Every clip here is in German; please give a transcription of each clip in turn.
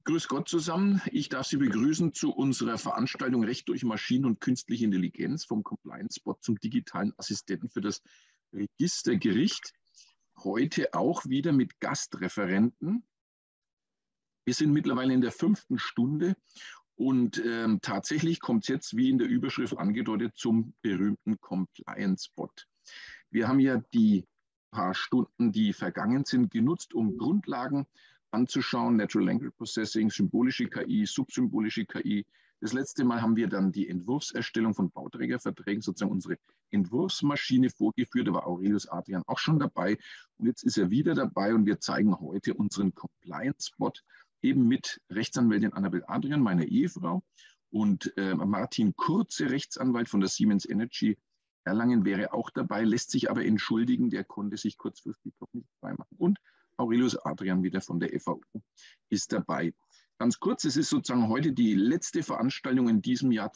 Grüß Gott zusammen. Ich darf Sie begrüßen zu unserer Veranstaltung Recht durch Maschinen und künstliche Intelligenz vom Compliance-Bot zum digitalen Assistenten für das Registergericht. Heute auch wieder mit Gastreferenten. Wir sind mittlerweile in der 5. Stunde und tatsächlich kommt es jetzt, wie in der Überschrift angedeutet, zum berühmten Compliance-Bot. Wir haben ja die paar Stunden, die vergangen sind, genutzt, um Grundlagen anzuschauen, Natural Language Processing, symbolische KI, subsymbolische KI. Das letzte Mal haben wir dann die Entwurfserstellung von Bauträgerverträgen, sozusagen unsere Entwurfsmaschine vorgeführt. Da war Aurelius Adrian auch schon dabei. Und jetzt ist er wieder dabei und wir zeigen heute unseren Compliance-Bot eben mit Rechtsanwältin Annabel Adrian, meiner Ehefrau, und Martin Kurze, Rechtsanwalt von der Siemens Energy Erlangen, wäre auch dabei, lässt sich aber entschuldigen, der konnte sich kurzfristig doch nicht freimachen. Und Aurelius Adrian wieder von der FAU ist dabei. Ganz kurz, es ist sozusagen heute die letzte Veranstaltung in diesem Jahr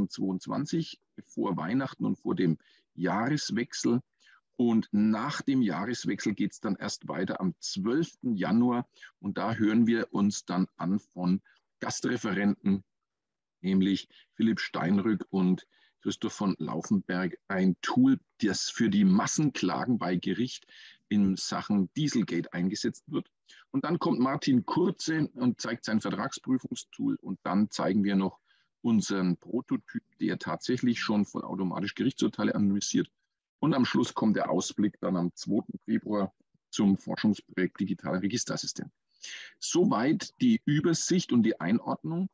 2022, vor Weihnachten und vor dem Jahreswechsel. Und nach dem Jahreswechsel geht es dann erst weiter am 12. Januar. Und da hören wir uns dann an von Gastreferenten, nämlich Philipp Steinrück und Christoph von Laufenberg, ein Tool, das für die Massenklagen bei Gericht in Sachen Dieselgate eingesetzt wird. Und dann kommt Martin Kurze und zeigt sein Vertragsprüfungstool. Und dann zeigen wir noch unseren Prototyp, der tatsächlich schon vollautomatisch Gerichtsurteile analysiert. Und am Schluss kommt der Ausblick dann am 2. Februar zum Forschungsprojekt Digitaler Registerassistent. Soweit die Übersicht und die Einordnung.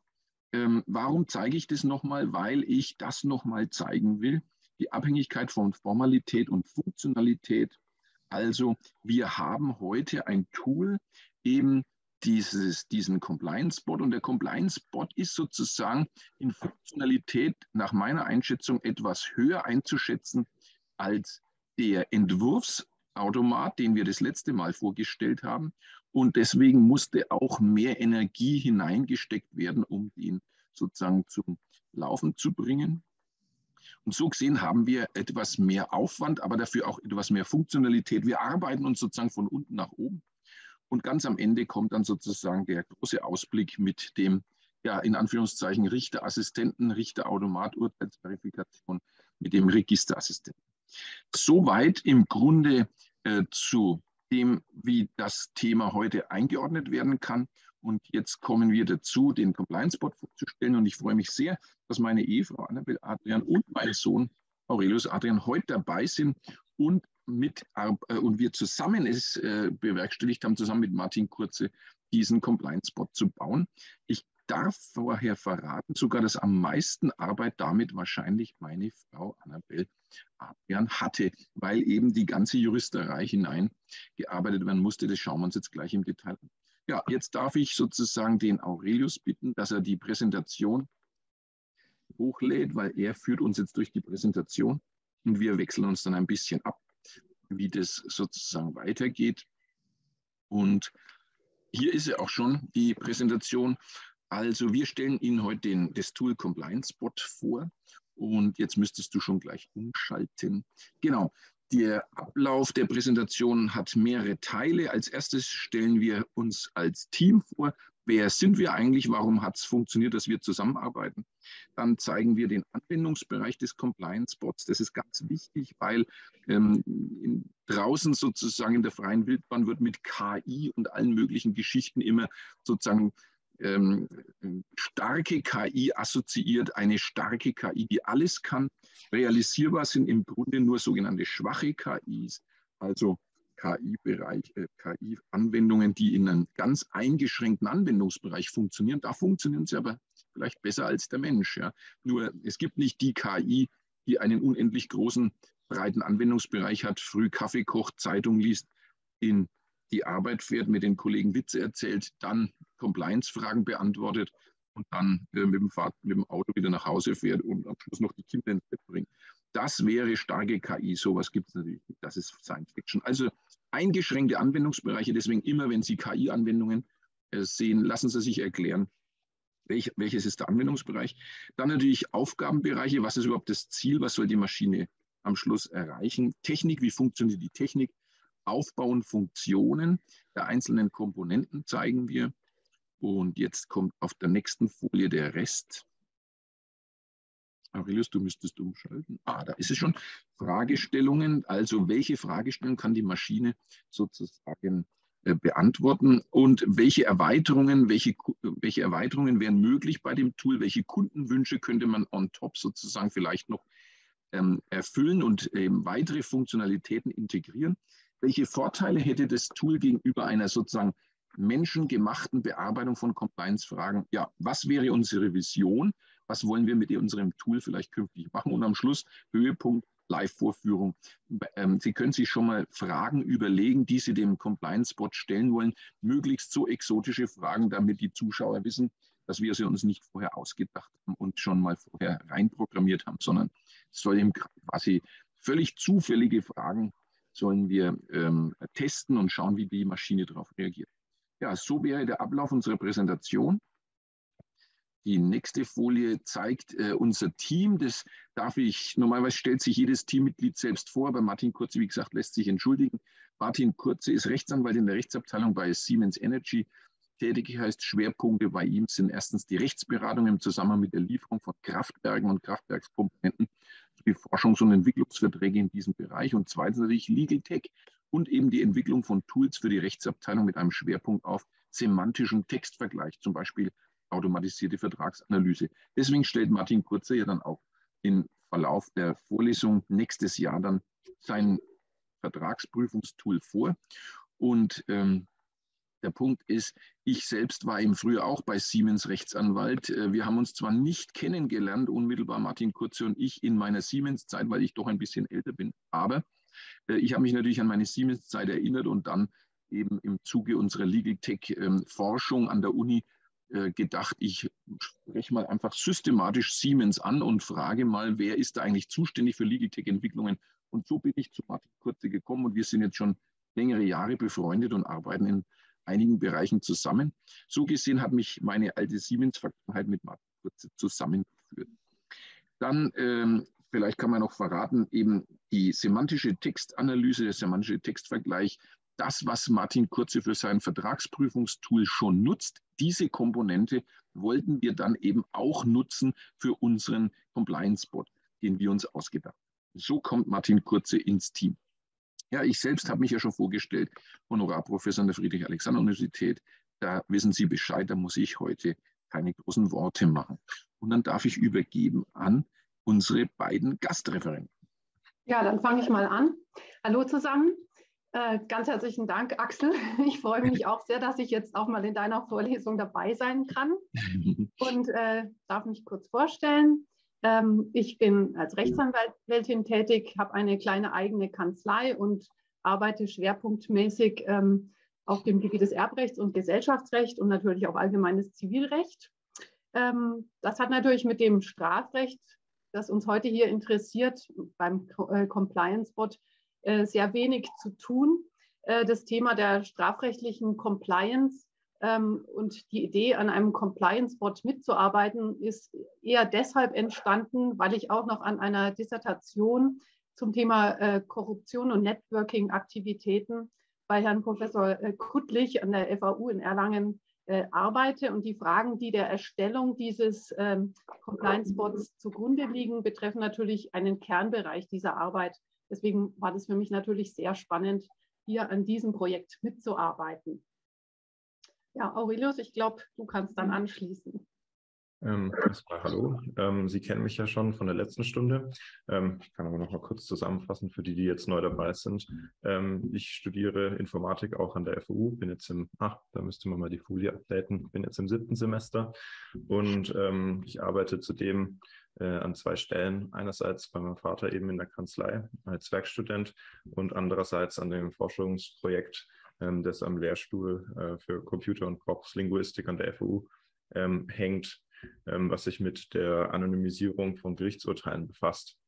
Warum zeige ich das nochmal? Weil ich das nochmal zeigen will. Die Abhängigkeit von Formalität und Funktionalität. Also wir haben heute ein Tool, eben diesen Compliance-Bot. Und der Compliance-Bot ist sozusagen in Funktionalität nach meiner Einschätzung etwas höher einzuschätzen als der Entwurfsautomat, den wir das letzte Mal vorgestellt haben. Und deswegen musste auch mehr Energie hineingesteckt werden, um ihn sozusagen zum Laufen zu bringen. Und so gesehen haben wir etwas mehr Aufwand, aber dafür auch etwas mehr Funktionalität. Wir arbeiten uns sozusagen von unten nach oben. Und ganz am Ende kommt dann sozusagen der große Ausblick mit dem, ja, in Anführungszeichen Richterassistenten, Richterautomat, Urteilsverifikation mit dem Registerassistenten. Soweit im Grunde zu dem, wie das Thema heute eingeordnet werden kann. Und jetzt kommen wir dazu, den Compliance-Bot vorzustellen. Und ich freue mich sehr, dass meine Ehefrau Annabel Adrian und mein Sohn Aurelius Adrian heute dabei sind und wir zusammen es bewerkstelligt haben, zusammen mit Martin Kurze, diesen Compliance-Bot zu bauen. Ich darf vorher verraten, sogar dass am meisten Arbeit damit wahrscheinlich meine Frau Annabel Adrian hatte, weil eben die ganze Juristerei hineingearbeitet werden musste. Das schauen wir uns jetzt gleich im Detail an. Ja, jetzt darf ich sozusagen den Aurelius bitten, dass er die Präsentation hochlädt, weil er führt uns jetzt durch die Präsentation und wir wechseln uns dann ein bisschen ab, wie das sozusagen weitergeht. Und hier ist ja auch schon die Präsentation. Also wir stellen Ihnen heute das Tool Compliance-Bot vor und jetzt müsstest du schon gleich umschalten. Genau, der Ablauf der Präsentation hat mehrere Teile. Als erstes stellen wir uns als Team vor. Wer sind wir eigentlich? Warum hat es funktioniert, dass wir zusammenarbeiten? Dann zeigen wir den Anwendungsbereich des Compliance-Bots. Das ist ganz wichtig, weil draußen sozusagen in der freien Wildbahn wird mit KI und allen möglichen Geschichten immer sozusagen starke KI assoziiert, eine starke KI, die alles kann. Realisierbar sind im Grunde nur sogenannte schwache KIs, also KI-Anwendungen, die in einem ganz eingeschränkten Anwendungsbereich funktionieren. Da funktionieren sie aber vielleicht besser als der Mensch. Ja. Nur es gibt nicht die KI, die einen unendlich großen, breiten Anwendungsbereich hat, früh Kaffee kocht, Zeitung liest, in die Arbeit fährt, mit den Kollegen Witze erzählt, dann Compliance-Fragen beantwortet und dann mit dem Auto wieder nach Hause fährt und am Schluss noch die Kinder ins Bett bringt. Das wäre starke KI. Sowas gibt es natürlich nicht. Das ist Science Fiction. Also eingeschränkte Anwendungsbereiche. Deswegen immer, wenn Sie KI-Anwendungen sehen, lassen Sie sich erklären, welches ist der Anwendungsbereich. Dann natürlich Aufgabenbereiche. Was ist überhaupt das Ziel? Was soll die Maschine am Schluss erreichen? Technik. Wie funktioniert die Technik? Aufbauen, Funktionen der einzelnen Komponenten zeigen wir. Und jetzt kommt auf der nächsten Folie der Rest. Aurelius, du müsstest umschalten. Da ist es schon. Fragestellungen, also welche Fragestellung kann die Maschine sozusagen beantworten und welche Erweiterungen wären möglich bei dem Tool, welche Kundenwünsche könnte man on top sozusagen vielleicht noch erfüllen und weitere Funktionalitäten integrieren. Welche Vorteile hätte das Tool gegenüber einer sozusagen menschengemachten Bearbeitung von Compliance-Fragen? Ja, was wäre unsere Vision? Was wollen wir mit unserem Tool vielleicht künftig machen? Und am Schluss Höhepunkt Live-Vorführung. Sie können sich schon mal Fragen überlegen, die Sie dem Compliance-Bot stellen wollen, möglichst so exotische Fragen, damit die Zuschauer wissen, dass wir sie uns nicht vorher ausgedacht haben und schon mal vorher reinprogrammiert haben, sondern es soll eben quasi völlig zufällige Fragen sollen wir testen und schauen, wie die Maschine darauf reagiert. Ja, so wäre der Ablauf unserer Präsentation. Die nächste Folie zeigt unser Team. Das normalerweise stellt sich jedes Teammitglied selbst vor, aber Martin Kurze, wie gesagt, lässt sich entschuldigen. Martin Kurze ist Rechtsanwalt in der Rechtsabteilung bei Siemens Energy tätig, heißt Schwerpunkte bei ihm sind erstens die Rechtsberatung im Zusammenhang mit der Lieferung von Kraftwerken und Kraftwerkskomponenten sowie Forschungs- und Entwicklungsverträge in diesem Bereich und zweitens natürlich Legal Tech und eben die Entwicklung von Tools für die Rechtsabteilung mit einem Schwerpunkt auf semantischem Textvergleich, zum Beispiel automatisierte Vertragsanalyse. Deswegen stellt Martin Kurze ja dann auch im Verlauf der Vorlesung nächstes Jahr dann sein Vertragsprüfungstool vor. Und der Punkt ist, ich selbst war eben früher auch bei Siemens Rechtsanwalt. Wir haben uns zwar nicht kennengelernt, unmittelbar Martin Kurze und ich in meiner Siemens-Zeit, weil ich doch ein bisschen älter bin, aber ich habe mich natürlich an meine Siemens-Zeit erinnert und dann eben im Zuge unserer Legal Tech-Forschung an der Uni gedacht, ich spreche mal einfach systematisch Siemens an und frage mal, wer ist da eigentlich zuständig für Legal Tech-Entwicklungen? Und so bin ich zu Martin Kurze gekommen und wir sind jetzt schon längere Jahre befreundet und arbeiten in einigen Bereichen zusammen. So gesehen hat mich meine alte Siemens-Vergangenheit mit Martin Kurze zusammengeführt. Dann vielleicht kann man noch verraten, eben die semantische Textanalyse, der semantische Textvergleich, das, was Martin Kurze für sein Vertragsprüfungstool schon nutzt, diese Komponente wollten wir dann eben auch nutzen für unseren Compliance-Bot, den wir uns ausgedacht haben. So kommt Martin Kurze ins Team. Ja, ich selbst habe mich ja schon vorgestellt, Honorarprofessor an der Friedrich-Alexander-Universität. Da wissen Sie Bescheid, da muss ich heute keine großen Worte machen. Und dann darf ich übergeben an unsere beiden Gastreferenten. Ja, dann fange ich mal an. Hallo zusammen. Ganz herzlichen Dank, Axel. Ich freue mich auch sehr, dass ich jetzt auch mal in deiner Vorlesung dabei sein kann und darf mich kurz vorstellen. Ich bin als Rechtsanwältin tätig, habe eine kleine eigene Kanzlei und arbeite schwerpunktmäßig auf dem Gebiet des Erbrechts und Gesellschaftsrecht und natürlich auch allgemeines Zivilrecht. Das hat natürlich mit dem Strafrecht, das uns heute hier interessiert, beim Compliance-Bot, sehr wenig zu tun. Das Thema der strafrechtlichen Compliance und die Idee, an einem Compliance-Bot mitzuarbeiten, ist eher deshalb entstanden, weil ich auch noch an einer Dissertation zum Thema Korruption und Networking-Aktivitäten bei Herrn Professor Kuttlich an der FAU in Erlangen arbeite. Und die Fragen, die der Erstellung dieses Compliance-Bots zugrunde liegen, betreffen natürlich einen Kernbereich dieser Arbeit. Deswegen war das für mich natürlich sehr spannend, hier an diesem Projekt mitzuarbeiten. Ja, Aurelius, ich glaube, du kannst dann anschließen. Erstmal hallo. Sie kennen mich ja schon von der letzten Stunde. Ich kann aber noch mal kurz zusammenfassen für die, die jetzt neu dabei sind. Ich studiere Informatik auch an der FAU, bin jetzt da müsste man mal die Folie updaten, bin jetzt im 7. Semester und ich arbeite zudem an 2 Stellen. Einerseits bei meinem Vater eben in der Kanzlei als Werkstudent und andererseits an dem Forschungsprojekt, das am Lehrstuhl für Computer- und Korpuslinguistik an der FAU hängt, was sich mit der Anonymisierung von Gerichtsurteilen befasst.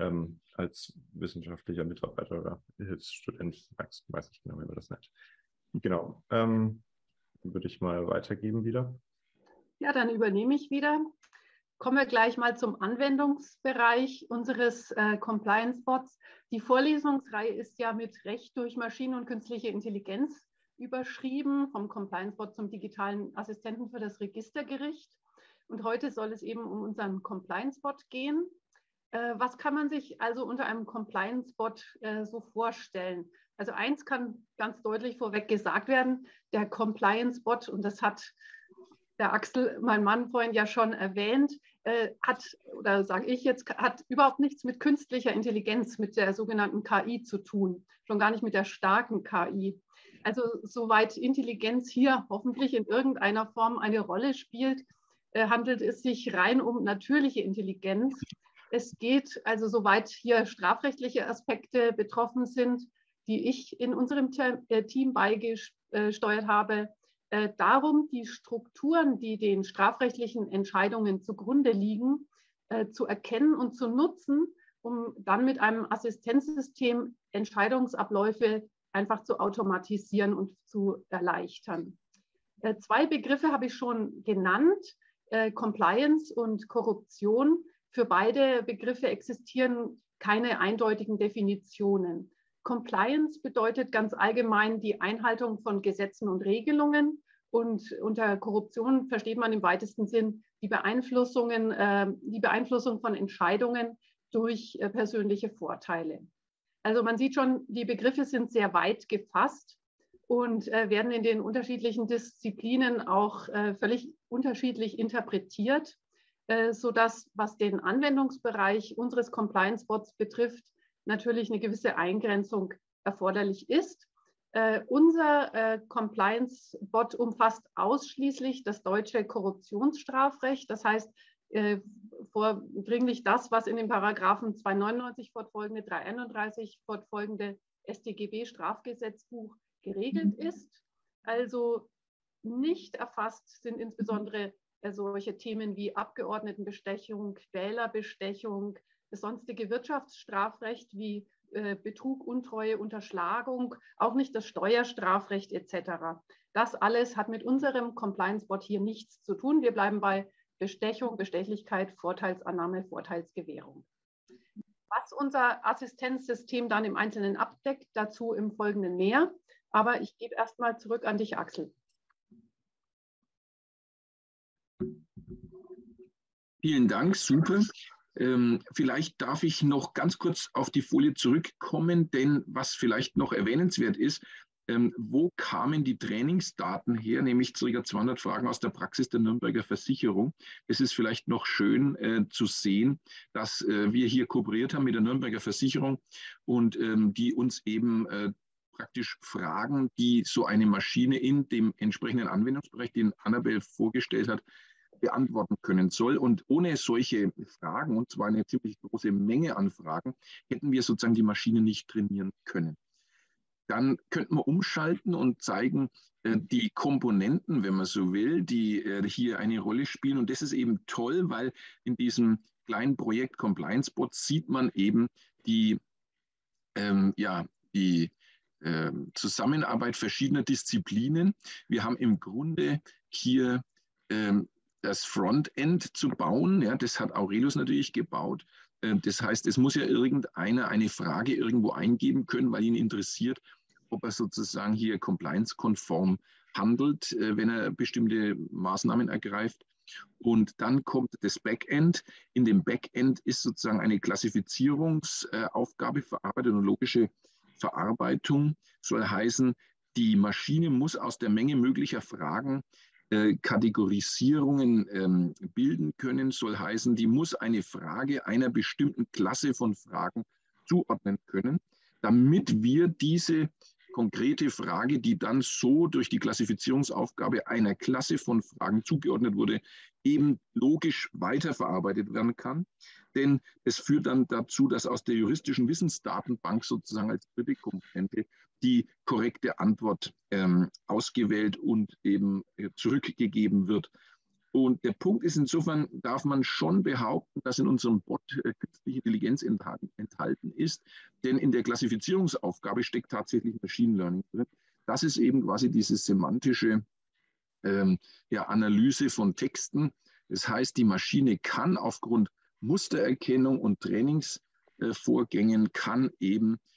Als wissenschaftlicher Mitarbeiter oder Hilfsstudent, ich weiß nicht genau, wie man das nennt. Genau, würde ich mal weitergeben wieder. Ja, dann übernehme ich wieder. Kommen wir gleich mal zum Anwendungsbereich unseres Compliance-Bots. Die Vorlesungsreihe ist ja mit Recht durch Maschinen und künstliche Intelligenz überschrieben, vom Compliance-Bot zum digitalen Assistenten für das Registergericht. Und heute soll es eben um unseren Compliance-Bot gehen. Was kann man sich also unter einem Compliance-Bot so vorstellen? Also eins kann ganz deutlich vorweg gesagt werden, der Compliance-Bot, und das hat der Axel, mein Mann, vorhin ja schon erwähnt, hat, oder sage ich jetzt, hat überhaupt nichts mit künstlicher Intelligenz, mit der sogenannten KI zu tun, schon gar nicht mit der starken KI. Also soweit Intelligenz hier hoffentlich in irgendeiner Form eine Rolle spielt, handelt es sich rein um natürliche Intelligenz. Es geht also, soweit hier strafrechtliche Aspekte betroffen sind, die ich in unserem Team beigesteuert habe, darum, die Strukturen, die den strafrechtlichen Entscheidungen zugrunde liegen, zu erkennen und zu nutzen, um dann mit einem Assistenzsystem Entscheidungsabläufe einfach zu automatisieren und zu erleichtern. Zwei Begriffe habe ich schon genannt, Compliance und Korruption. Für beide Begriffe existieren keine eindeutigen Definitionen. Compliance bedeutet ganz allgemein die Einhaltung von Gesetzen und Regelungen, und unter Korruption versteht man im weitesten Sinn die Beeinflussung von Entscheidungen durch persönliche Vorteile. Also man sieht schon, die Begriffe sind sehr weit gefasst und werden in den unterschiedlichen Disziplinen auch völlig unterschiedlich interpretiert, sodass, was den Anwendungsbereich unseres Compliance-Bots betrifft, natürlich eine gewisse Eingrenzung erforderlich ist. Unser Compliance-Bot umfasst ausschließlich das deutsche Korruptionsstrafrecht, das heißt vordringlich das, was in den Paragraphen 299 fortfolgende, 331 fortfolgende StGB-Strafgesetzbuch geregelt ist. Also nicht erfasst sind insbesondere solche Themen wie Abgeordnetenbestechung, Wählerbestechung, das sonstige Wirtschaftsstrafrecht wie Betrug, Untreue, Unterschlagung, auch nicht das Steuerstrafrecht etc. Das alles hat mit unserem Compliance-Bot hier nichts zu tun. Wir bleiben bei Bestechung, Bestechlichkeit, Vorteilsannahme, Vorteilsgewährung. Was unser Assistenzsystem dann im Einzelnen abdeckt, dazu im Folgenden mehr. Aber ich gebe erstmal zurück an dich, Axel. Vielen Dank, super. Vielleicht darf ich noch ganz kurz auf die Folie zurückkommen, denn was vielleicht noch erwähnenswert ist, wo kamen die Trainingsdaten her, nämlich ca. 200 Fragen aus der Praxis der Nürnberger Versicherung. Es ist vielleicht noch schön zu sehen, dass wir hier kooperiert haben mit der Nürnberger Versicherung und die uns eben praktisch Fragen, die so eine Maschine in dem entsprechenden Anwendungsbereich, den Annabel vorgestellt hat, beantworten können soll. Und ohne solche Fragen, und zwar eine ziemlich große Menge an Fragen, hätten wir sozusagen die Maschine nicht trainieren können. Dann könnten wir umschalten und zeigen die Komponenten, wenn man so will, die hier eine Rolle spielen. Und das ist eben toll, weil in diesem kleinen Projekt Compliance-Bot sieht man eben die Zusammenarbeit verschiedener Disziplinen. Wir haben im Grunde hier das Frontend zu bauen. Ja, das hat Aurelius natürlich gebaut. Das heißt, es muss ja irgendeiner eine Frage irgendwo eingeben können, weil ihn interessiert, ob er sozusagen hier compliance-konform handelt, wenn er bestimmte Maßnahmen ergreift. Und dann kommt das Backend. In dem Backend ist sozusagen eine Klassifizierungsaufgabe verarbeitet und logische Verarbeitung. Soll heißen, die Maschine muss aus der Menge möglicher Fragen Kategorisierungen bilden können, soll heißen, die muss eine Frage einer bestimmten Klasse von Fragen zuordnen können, damit wir diese konkrete Frage, die dann so durch die Klassifizierungsaufgabe einer Klasse von Fragen zugeordnet wurde, eben logisch weiterverarbeitet werden kann. Denn es führt dann dazu, dass aus der juristischen Wissensdatenbank sozusagen als dritte Komponente die korrekte Antwort ausgewählt und eben zurückgegeben wird. Und der Punkt ist, insofern darf man schon behaupten, dass in unserem Bot künstliche Intelligenz enthalten ist, denn in der Klassifizierungsaufgabe steckt tatsächlich Machine Learning drin. Das ist eben quasi diese semantische Analyse von Texten. Das heißt, die Maschine kann aufgrund Mustererkennung und Trainingsvorgängen kann eben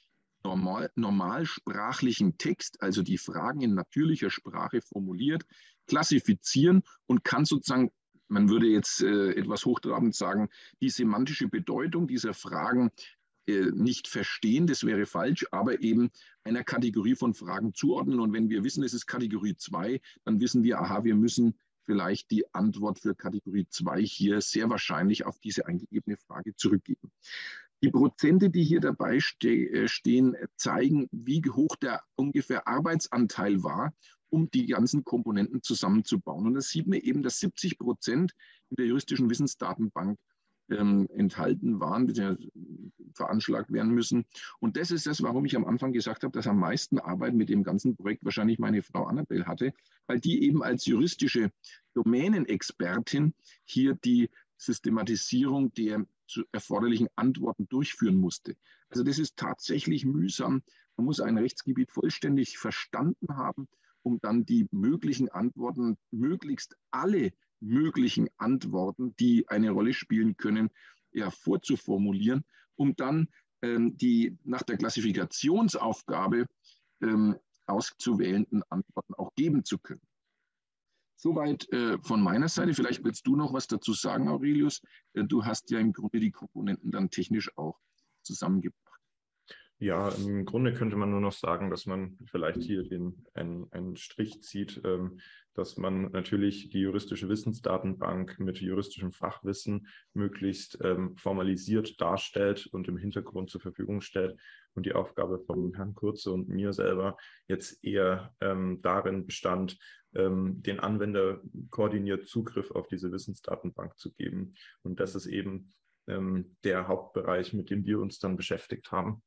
normalsprachlichen Text, also die Fragen in natürlicher Sprache formuliert, klassifizieren und kann sozusagen, man würde jetzt etwas hochtrabend sagen, die semantische Bedeutung dieser Fragen nicht verstehen, das wäre falsch, aber eben einer Kategorie von Fragen zuordnen. Und wenn wir wissen, es ist Kategorie 2, dann wissen wir, aha, wir müssen vielleicht die Antwort für Kategorie 2 hier sehr wahrscheinlich auf diese eingegebene Frage zurückgeben. Die Prozente, die hier dabei stehen, zeigen, wie hoch der ungefähr Arbeitsanteil war, um die ganzen Komponenten zusammenzubauen. Und das sieht man eben, dass 70% in der juristischen Wissensdatenbank enthalten waren, die veranschlagt werden müssen. Und das ist das, warum ich am Anfang gesagt habe, dass am meisten Arbeit mit dem ganzen Projekt wahrscheinlich meine Frau Annabel hatte, weil die eben als juristische Domänenexpertin hier die Systematisierung der erforderlichen Antworten durchführen musste. Also das ist tatsächlich mühsam. Man muss ein Rechtsgebiet vollständig verstanden haben, um dann die möglichen Antworten, möglichst alle möglichen Antworten, die eine Rolle spielen können, ja, vorzuformulieren, um dann die nach der Klassifikationsaufgabe auszuwählenden Antworten auch geben zu können. Soweit von meiner Seite. Vielleicht willst du noch was dazu sagen, Aurelius. Du hast ja im Grunde die Komponenten dann technisch auch zusammengebracht. Ja, im Grunde könnte man nur noch sagen, dass man vielleicht hier einen Strich zieht, dass man natürlich die juristische Wissensdatenbank mit juristischem Fachwissen möglichst formalisiert darstellt und im Hintergrund zur Verfügung stellt. Und die Aufgabe von Herrn Kurze und mir selber jetzt eher darin bestand, den Anwender koordiniert Zugriff auf diese Wissensdatenbank zu geben. Und das ist eben der Hauptbereich, mit dem wir uns dann beschäftigt haben.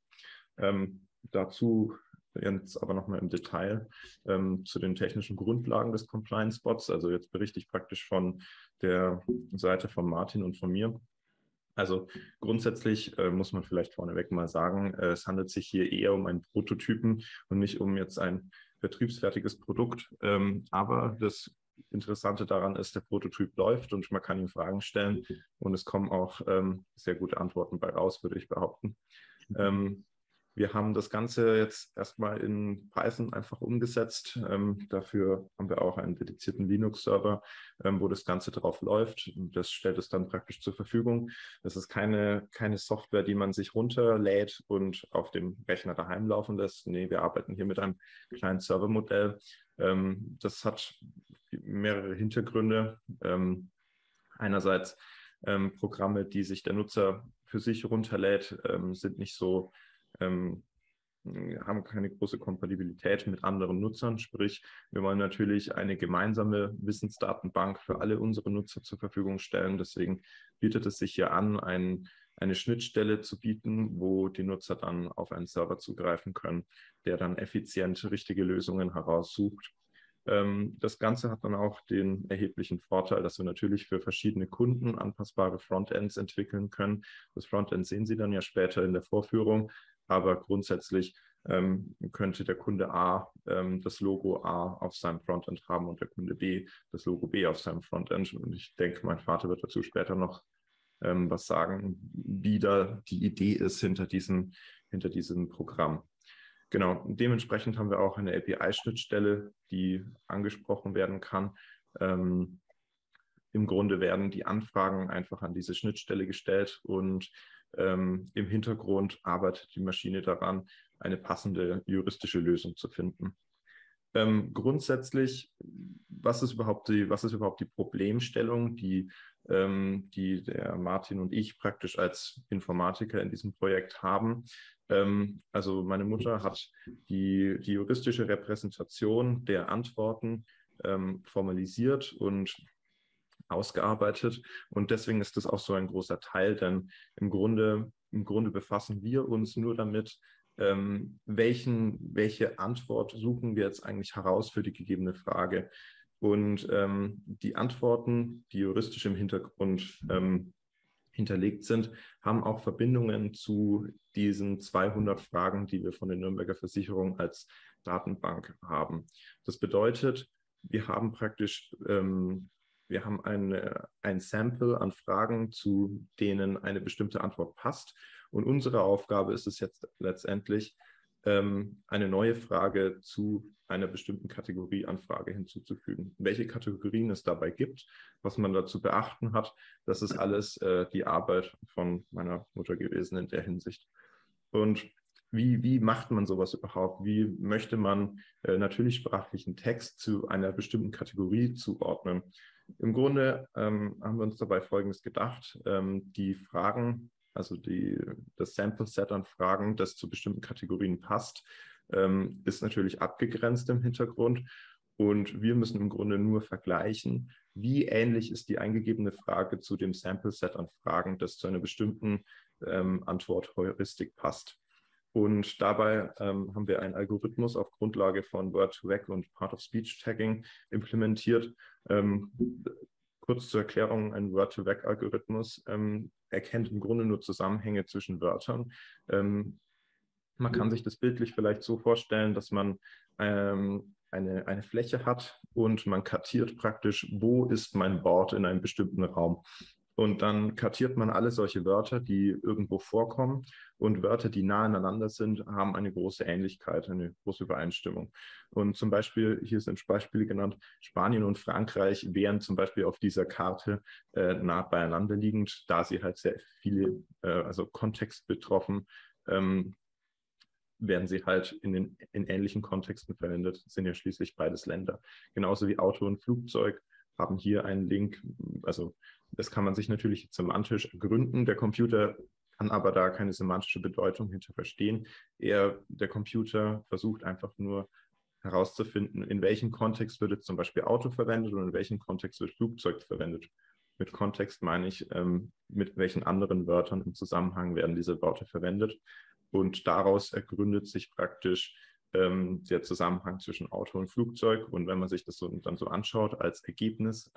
Dazu jetzt aber nochmal im Detail zu den technischen Grundlagen des Compliance-Bots. Also jetzt berichte ich praktisch von der Seite von Martin und von mir. Also grundsätzlich muss man vielleicht vorneweg mal sagen, es handelt sich hier eher um einen Prototypen und nicht um jetzt ein betriebsfertiges Produkt. Aber das Interessante daran ist, der Prototyp läuft und man kann ihm Fragen stellen und es kommen auch sehr gute Antworten bei raus, würde ich behaupten. Wir haben das Ganze jetzt erstmal in Python einfach umgesetzt. Dafür haben wir auch einen dedizierten Linux-Server, wo das Ganze drauf läuft. Und das stellt es dann praktisch zur Verfügung. Das ist keine Software, die man sich runterlädt und auf dem Rechner daheim laufen lässt. Nee, wir arbeiten hier mit einem kleinen Servermodell. Das hat mehrere Hintergründe. Einerseits Programme, die sich der Nutzer für sich runterlädt, sind nicht so haben keine große Kompatibilität mit anderen Nutzern. Sprich, wir wollen natürlich eine gemeinsame Wissensdatenbank für alle unsere Nutzer zur Verfügung stellen. Deswegen bietet es sich hier an, eine Schnittstelle zu bieten, wo die Nutzer dann auf einen Server zugreifen können, der dann effizient richtige Lösungen heraussucht. Das Ganze hat dann auch den erheblichen Vorteil, dass wir natürlich für verschiedene Kunden anpassbare Frontends entwickeln können. Das Frontend sehen Sie dann ja später in der Vorführung, aber grundsätzlich könnte der Kunde A das Logo A auf seinem Frontend haben und der Kunde B das Logo B auf seinem Frontend. Und ich denke, mein Vater wird dazu später noch was sagen, wie da die Idee ist hinter diesem Programm. Genau, dementsprechend haben wir auch eine API-Schnittstelle, die angesprochen werden kann. Im Grunde werden die Anfragen einfach an diese Schnittstelle gestellt und im Hintergrund arbeitet die Maschine daran, eine passende juristische Lösung zu finden. Grundsätzlich, was ist überhaupt die Problemstellung, die der Martin und ich praktisch als Informatiker in diesem Projekt haben? Also meine Mutter hat die juristische Repräsentation der Antworten formalisiert und ausgearbeitet und deswegen ist das auch so ein großer Teil, denn im Grunde befassen wir uns nur damit, welche Antwort suchen wir jetzt eigentlich heraus für die gegebene Frage. Und die Antworten, die juristisch im Hintergrund hinterlegt sind, haben auch Verbindungen zu diesen 200 Fragen, die wir von der Nürnberger Versicherung als Datenbank haben. Das bedeutet, wir haben praktisch ein Sample an Fragen, zu denen eine bestimmte Antwort passt. Und unsere Aufgabe ist es jetzt letztendlich, eine neue Frage zu einer bestimmten Kategorieanfrage hinzuzufügen. Welche Kategorien es dabei gibt, was man dazu beachten hat, das ist alles die Arbeit von meiner Mutter gewesen in der Hinsicht. Und wie macht man sowas überhaupt? Wie möchte man natürlich sprachlichen Text zu einer bestimmten Kategorie zuordnen? Im Grunde haben wir uns dabei Folgendes gedacht. Die Fragen, also das Sample-Set an Fragen, das zu bestimmten Kategorien passt, ist natürlich abgegrenzt im Hintergrund. Und wir müssen im Grunde nur vergleichen, wie ähnlich ist die eingegebene Frage zu dem Sample-Set an Fragen, das zu einer bestimmten Antwortheuristik passt. Und dabei haben wir einen Algorithmus auf Grundlage von Word2Vec und Part-of-Speech-Tagging implementiert. Kurz zur Erklärung, ein Word2Vec-Algorithmus erkennt im Grunde nur Zusammenhänge zwischen Wörtern. Man kann sich das bildlich vielleicht so vorstellen, dass man eine Fläche hat und man kartiert praktisch, wo ist mein Wort in einem bestimmten Raum. Und dann kartiert man alle solche Wörter, die irgendwo vorkommen, und Wörter, die nah aneinander sind, haben eine große Ähnlichkeit, eine große Übereinstimmung. Und zum Beispiel, hier sind Beispiele genannt, Spanien und Frankreich wären zum Beispiel auf dieser Karte nah beieinander liegend, da sie halt sehr viele, also kontextbetroffen, werden sie halt in ähnlichen Kontexten verwendet, sind ja schließlich beides Länder. Genauso wie Auto und Flugzeug haben hier einen Link, also das kann man sich natürlich semantisch gründen. Der Computer kann aber da keine semantische Bedeutung hinter verstehen. Der Computer versucht einfach nur herauszufinden, in welchem Kontext wird jetzt zum Beispiel Auto verwendet und in welchem Kontext wird Flugzeug verwendet. Mit Kontext meine ich, mit welchen anderen Wörtern im Zusammenhang werden diese Worte verwendet. Und daraus ergründet sich praktisch der Zusammenhang zwischen Auto und Flugzeug. Und wenn man sich das dann so anschaut als Ergebnis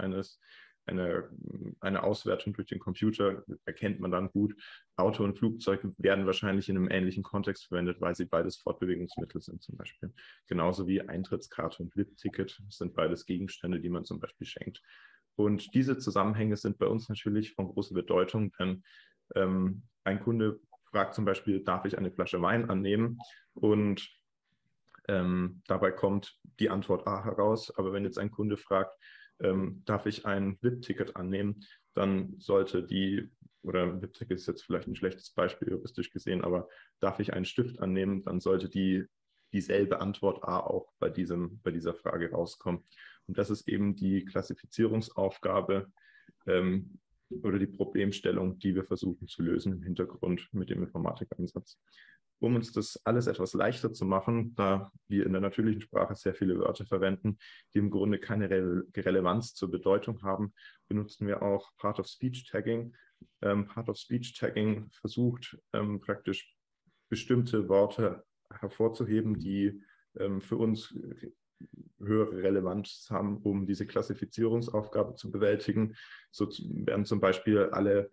eine Auswertung durch den Computer, erkennt man dann gut, Auto und Flugzeug werden wahrscheinlich in einem ähnlichen Kontext verwendet, weil sie beides Fortbewegungsmittel sind zum Beispiel. Genauso wie Eintrittskarte und VIP-Ticket sind beides Gegenstände, die man zum Beispiel schenkt. Und diese Zusammenhänge sind bei uns natürlich von großer Bedeutung, denn ein Kunde fragt zum Beispiel, darf ich eine Flasche Wein annehmen? Und dabei kommt die Antwort A heraus. Aber wenn jetzt ein Kunde fragt, darf ich ein VIP-Ticket annehmen, dann sollte oder VIP-Ticket ist jetzt vielleicht ein schlechtes Beispiel juristisch gesehen, aber darf ich einen Stift annehmen, dann sollte dieselbe Antwort A auch bei dieser Frage rauskommen. Und das ist eben die Klassifizierungsaufgabe oder die Problemstellung, die wir versuchen zu lösen im Hintergrund mit dem Informatikansatz. Um uns das alles etwas leichter zu machen, da wir in der natürlichen Sprache sehr viele Wörter verwenden, die im Grunde keine Relevanz zur Bedeutung haben, benutzen wir auch Part-of-Speech-Tagging. Part-of-Speech-Tagging versucht praktisch bestimmte Worte hervorzuheben, die für uns höhere Relevanz haben, um diese Klassifizierungsaufgabe zu bewältigen. So werden zum Beispiel alle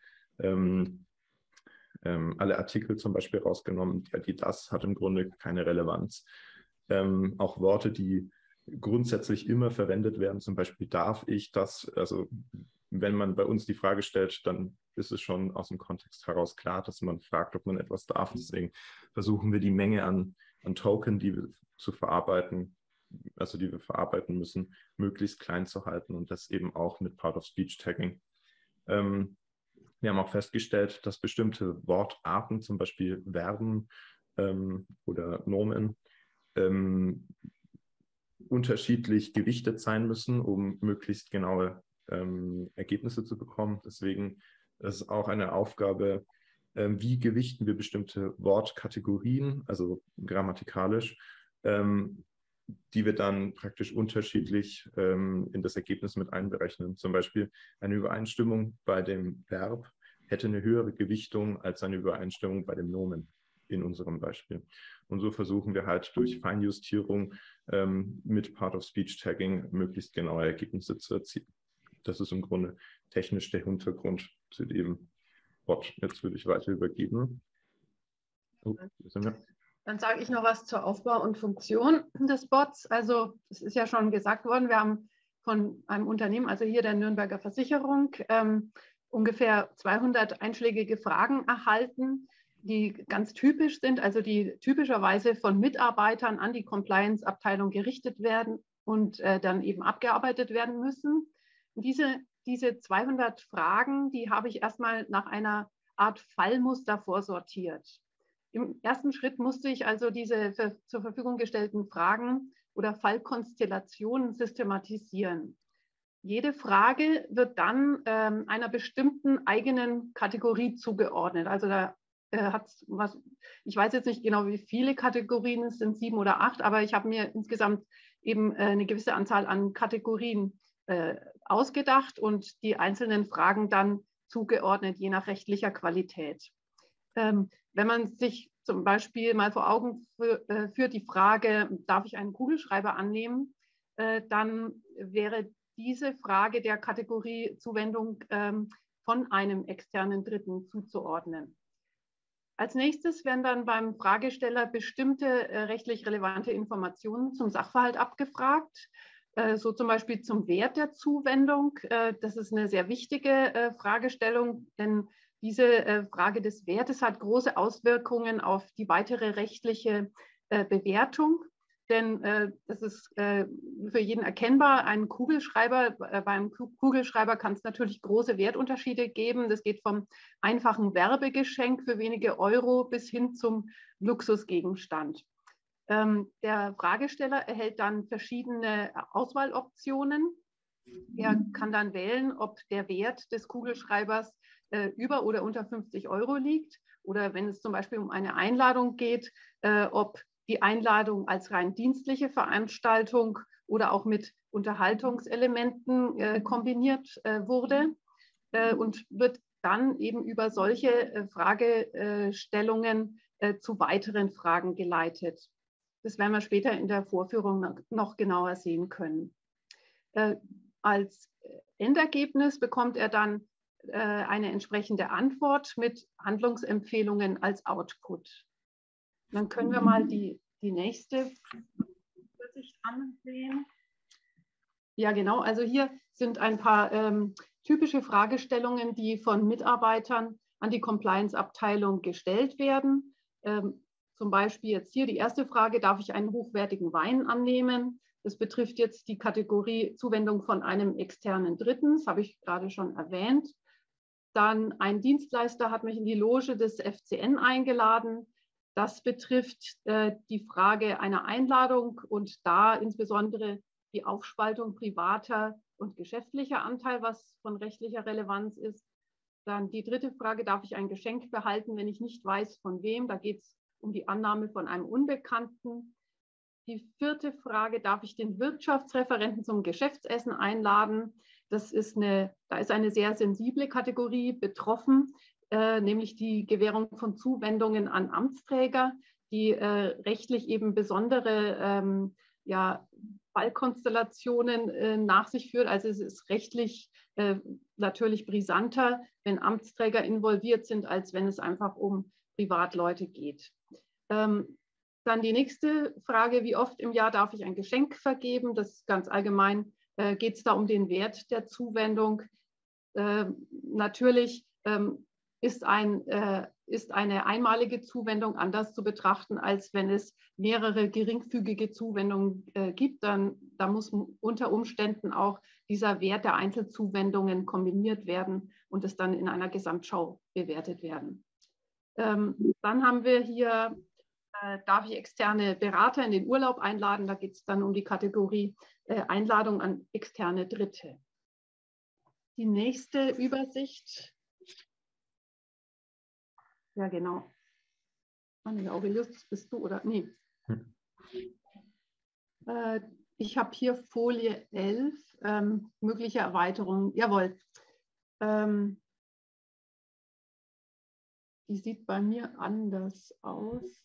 Artikel zum Beispiel rausgenommen, die das hat im Grunde keine Relevanz. Auch Worte, die grundsätzlich immer verwendet werden, zum Beispiel darf ich das, also wenn man bei uns die Frage stellt, dann ist es schon aus dem Kontext heraus klar, dass man fragt, ob man etwas darf. Deswegen versuchen wir die Menge an Token, die wir verarbeiten müssen, möglichst klein zu halten und das eben auch mit Part-of-Speech-Tagging. Wir haben auch festgestellt, dass bestimmte Wortarten, zum Beispiel Verben oder Nomen, unterschiedlich gewichtet sein müssen, um möglichst genaue Ergebnisse zu bekommen. Deswegen ist es auch eine Aufgabe, wie gewichten wir bestimmte Wortkategorien, also grammatikalisch, die wir dann praktisch unterschiedlich in das Ergebnis mit einberechnen. Zum Beispiel eine Übereinstimmung bei dem Verb hätte eine höhere Gewichtung als eine Übereinstimmung bei dem Nomen in unserem Beispiel. Und so versuchen wir halt durch Feinjustierung mit Part-of-Speech-Tagging möglichst genaue Ergebnisse zu erzielen. Das ist im Grunde technisch der Hintergrund zu dem Bot. Jetzt würde ich weiter übergeben. Dann sage ich noch was zur Aufbau und Funktion des Bots. Also es ist ja schon gesagt worden, wir haben von einem Unternehmen, also hier der Nürnberger Versicherung, ungefähr 200 einschlägige Fragen erhalten, die ganz typisch sind, also die typischerweise von Mitarbeitern an die Compliance-Abteilung gerichtet werden und dann eben abgearbeitet werden müssen. Und diese 200 Fragen, die habe ich erstmal nach einer Art Fallmuster vorsortiert. Im ersten Schritt musste ich also diese zur Verfügung gestellten Fragen oder Fallkonstellationen systematisieren. Jede Frage wird dann einer bestimmten eigenen Kategorie zugeordnet. Also da hat es was, ich weiß jetzt nicht genau, wie viele Kategorien es sind, 7 oder 8, aber ich habe mir insgesamt eben eine gewisse Anzahl an Kategorien ausgedacht und die einzelnen Fragen dann zugeordnet, je nach rechtlicher Qualität. Wenn man sich zum Beispiel mal vor Augen führt die Frage, darf ich einen Kugelschreiber annehmen, dann wäre diese Frage der Kategorie Zuwendung von einem externen Dritten zuzuordnen. Als nächstes werden dann beim Fragesteller bestimmte rechtlich relevante Informationen zum Sachverhalt abgefragt, so zum Beispiel zum Wert der Zuwendung. Das ist eine sehr wichtige Fragestellung, denn diese Frage des Wertes hat große Auswirkungen auf die weitere rechtliche Bewertung. Denn das ist für jeden erkennbar, ein Kugelschreiber, beim Kugelschreiber kann es natürlich große Wertunterschiede geben. Das geht vom einfachen Werbegeschenk für wenige Euro bis hin zum Luxusgegenstand. Der Fragesteller erhält dann verschiedene Auswahloptionen. Er kann dann wählen, ob der Wert des Kugelschreibers über oder unter 50 Euro liegt oder wenn es zum Beispiel um eine Einladung geht, ob die Einladung als rein dienstliche Veranstaltung oder auch mit Unterhaltungselementen kombiniert wurde und wird dann eben über solche Fragestellungen zu weiteren Fragen geleitet. Das werden wir später in der Vorführung noch genauer sehen können. Als Endergebnis bekommt er dann eine entsprechende Antwort mit Handlungsempfehlungen als Output. Dann können wir mal die nächste Übersicht ansehen. Ja, genau. Also hier sind ein paar typische Fragestellungen, die von Mitarbeitern an die Compliance-Abteilung gestellt werden. Zum Beispiel jetzt hier die erste Frage, darf ich einen hochwertigen Wein annehmen? Das betrifft jetzt die Kategorie Zuwendung von einem externen Dritten, das habe ich gerade schon erwähnt. Dann ein Dienstleister hat mich in die Loge des FCN eingeladen. Das betrifft die Frage einer Einladung und da insbesondere die Aufspaltung privater und geschäftlicher Anteil, was von rechtlicher Relevanz ist. Dann die dritte Frage, darf ich ein Geschenk behalten, wenn ich nicht weiß, von wem? Da geht es um die Annahme von einem Unbekannten. Die vierte Frage, darf ich den Wirtschaftsreferenten zum Geschäftsessen einladen? Da ist eine sehr sensible Kategorie betroffen, nämlich die Gewährung von Zuwendungen an Amtsträger, die rechtlich eben besondere Fallkonstellationen nach sich führt. Also es ist rechtlich natürlich brisanter, wenn Amtsträger involviert sind, als wenn es einfach um Privatleute geht. Dann die nächste Frage, wie oft im Jahr darf ich ein Geschenk vergeben? Das ist ganz allgemein, geht es da um den Wert der Zuwendung. Natürlich ist eine einmalige Zuwendung anders zu betrachten, als wenn es mehrere geringfügige Zuwendungen gibt. Da muss unter Umständen auch dieser Wert der Einzelzuwendungen kombiniert werden und es dann in einer Gesamtschau bewertet werden. Dann haben wir hier, darf ich externe Berater in den Urlaub einladen? Da geht es dann um die Kategorie Einladung an externe Dritte. Die nächste Übersicht. Ja, genau. Aurelius, bist du oder? Nee. Ich habe hier Folie 11, mögliche Erweiterungen. Jawohl. Die sieht bei mir anders aus.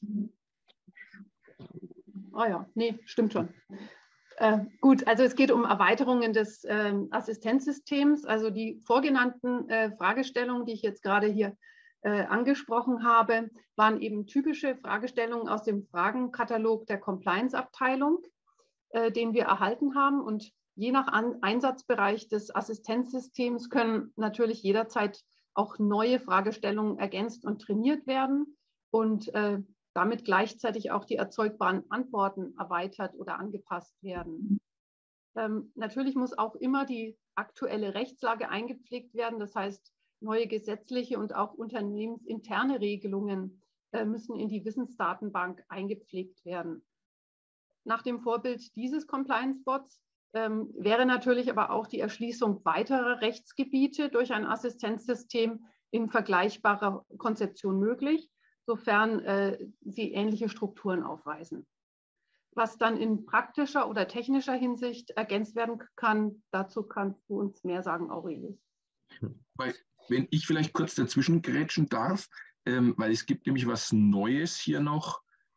Ah ja, nee, stimmt schon. Gut, also es geht um Erweiterungen des Assistenzsystems. Also die vorgenannten Fragestellungen, die ich jetzt gerade hier angesprochen habe, waren eben typische Fragestellungen aus dem Fragenkatalog der Compliance-Abteilung, den wir erhalten haben. Und je nach Einsatzbereich des Assistenzsystems können natürlich jederzeit auch neue Fragestellungen ergänzt und trainiert werden. und damit gleichzeitig auch die erzeugbaren Antworten erweitert oder angepasst werden. Natürlich muss auch immer die aktuelle Rechtslage eingepflegt werden. Das heißt, neue gesetzliche und auch unternehmensinterne Regelungen müssen in die Wissensdatenbank eingepflegt werden. Nach dem Vorbild dieses Compliance-Bots wäre natürlich aber auch die Erschließung weiterer Rechtsgebiete durch ein Assistenzsystem in vergleichbarer Konzeption möglich, sofern sie ähnliche Strukturen aufweisen. Was dann in praktischer oder technischer Hinsicht ergänzt werden kann, dazu kannst du uns mehr sagen, Aurelius. Wenn ich vielleicht kurz dazwischen grätschen darf, weil es gibt nämlich was Neues hier noch,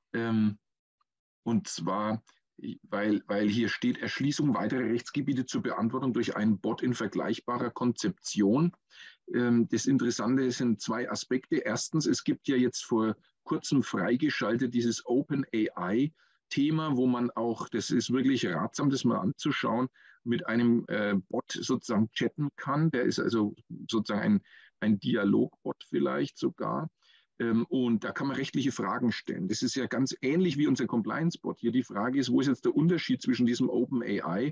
und zwar, weil hier steht Erschließung weiterer Rechtsgebiete zur Beantwortung durch einen Bot in vergleichbarer Konzeption. Das Interessante sind zwei Aspekte. Erstens, es gibt ja jetzt vor kurzem freigeschaltet dieses OpenAI-Thema, wo man auch, das ist wirklich ratsam, das mal anzuschauen, mit einem Bot sozusagen chatten kann. Der ist also sozusagen ein Dialogbot vielleicht sogar. Und da kann man rechtliche Fragen stellen. Das ist ja ganz ähnlich wie unser Compliance-Bot hier. Die Frage ist, wo ist jetzt der Unterschied zwischen diesem OpenAI,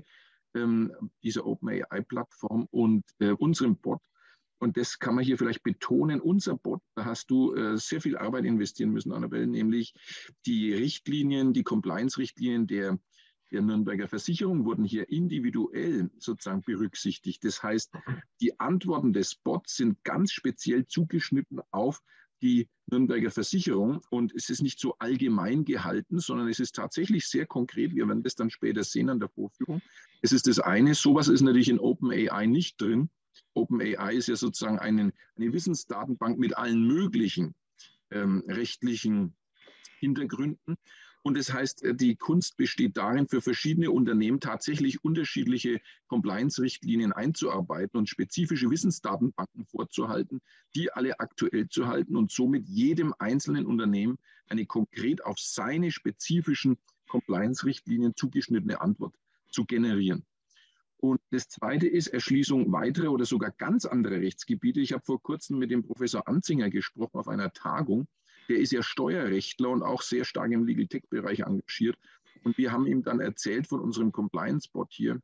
dieser OpenAI-Plattform und unserem Bot? Und das kann man hier vielleicht betonen. Unser Bot, da hast du sehr viel Arbeit investieren müssen, Annabelle, nämlich die Richtlinien, die Compliance-Richtlinien der Nürnberger Versicherung wurden hier individuell sozusagen berücksichtigt. Das heißt, die Antworten des Bots sind ganz speziell zugeschnitten auf die Nürnberger Versicherung und es ist nicht so allgemein gehalten, sondern es ist tatsächlich sehr konkret. Wir werden das dann später sehen an der Vorführung. Es ist das eine. Sowas ist natürlich in OpenAI nicht drin. OpenAI ist ja sozusagen eine Wissensdatenbank mit allen möglichen rechtlichen Hintergründen. Und das heißt, die Kunst besteht darin, für verschiedene Unternehmen tatsächlich unterschiedliche Compliance-Richtlinien einzuarbeiten und spezifische Wissensdatenbanken vorzuhalten, die alle aktuell zu halten und somit jedem einzelnen Unternehmen eine konkret auf seine spezifischen Compliance-Richtlinien zugeschnittene Antwort zu generieren. Und das Zweite ist Erschließung weiterer oder sogar ganz anderer Rechtsgebiete. Ich habe vor kurzem mit dem Professor Anzinger gesprochen auf einer Tagung. Der ist ja Steuerrechtler und auch sehr stark im Legal Tech-Bereich engagiert. Und wir haben ihm dann erzählt von unserem Compliance-Bot hier.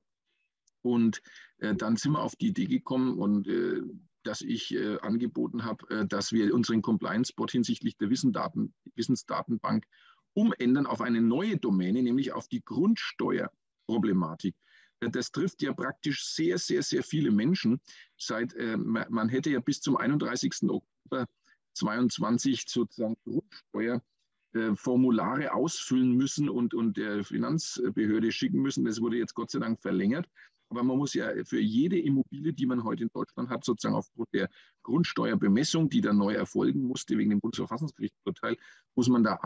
Und dann sind wir auf die Idee gekommen und dass ich angeboten habe, dass wir unseren Compliance-Bot hinsichtlich der Wissensdatenbank umändern auf eine neue Domäne, nämlich auf die Grundsteuerproblematik. Das trifft ja praktisch sehr, sehr, sehr viele Menschen. Man hätte ja bis zum 31. Oktober 22 sozusagen Grundsteuerformulare ausfüllen müssen und der Finanzbehörde schicken müssen. Das wurde jetzt Gott sei Dank verlängert. Aber man muss ja für jede Immobilie, die man heute in Deutschland hat, sozusagen aufgrund der Grundsteuerbemessung, die dann neu erfolgen musste wegen dem Bundesverfassungsgerichtsurteil, muss man da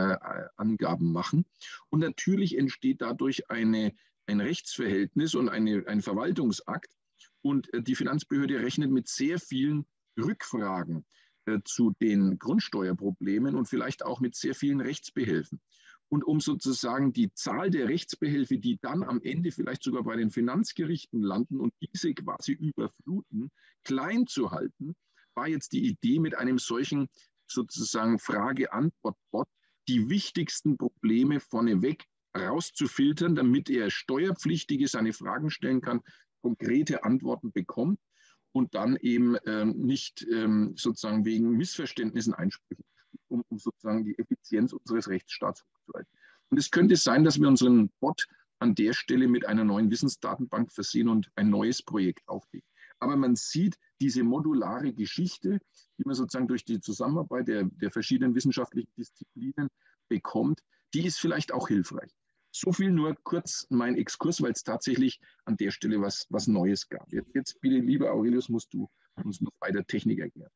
Angaben machen. Und natürlich entsteht dadurch ein Rechtsverhältnis und ein Verwaltungsakt. Und die Finanzbehörde rechnet mit sehr vielen Rückfragen zu den Grundsteuerproblemen und vielleicht auch mit sehr vielen Rechtsbehelfen. Und um sozusagen die Zahl der Rechtsbehelfe, die dann am Ende vielleicht sogar bei den Finanzgerichten landen und diese quasi überfluten, klein zu halten, war jetzt die Idee mit einem solchen sozusagen Frage-Antwort-Bot, die wichtigsten Probleme vorneweg rauszufiltern, damit er Steuerpflichtige seine Fragen stellen kann, konkrete Antworten bekommt und dann eben nicht sozusagen wegen Missverständnissen Einsprüche, um sozusagen die Effizienz unseres Rechtsstaats hochzuhalten. Und es könnte sein, dass wir unseren Bot an der Stelle mit einer neuen Wissensdatenbank versehen und ein neues Projekt auflegen. Aber man sieht diese modulare Geschichte, die man sozusagen durch die Zusammenarbeit der verschiedenen wissenschaftlichen Disziplinen bekommt, die ist vielleicht auch hilfreich. So viel nur kurz mein Exkurs, weil es tatsächlich an der Stelle was Neues gab. Jetzt bitte, lieber Aurelius, musst du uns noch weiter Technik erklären.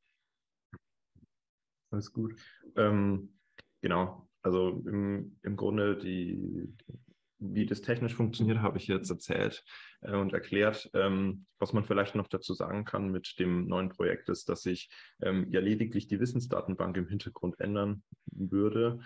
Alles gut. Genau, also im Grunde wie das technisch funktioniert, habe ich jetzt erzählt und erklärt. Was man vielleicht noch dazu sagen kann mit dem neuen Projekt ist, dass sich ja lediglich die Wissensdatenbank im Hintergrund ändern würde,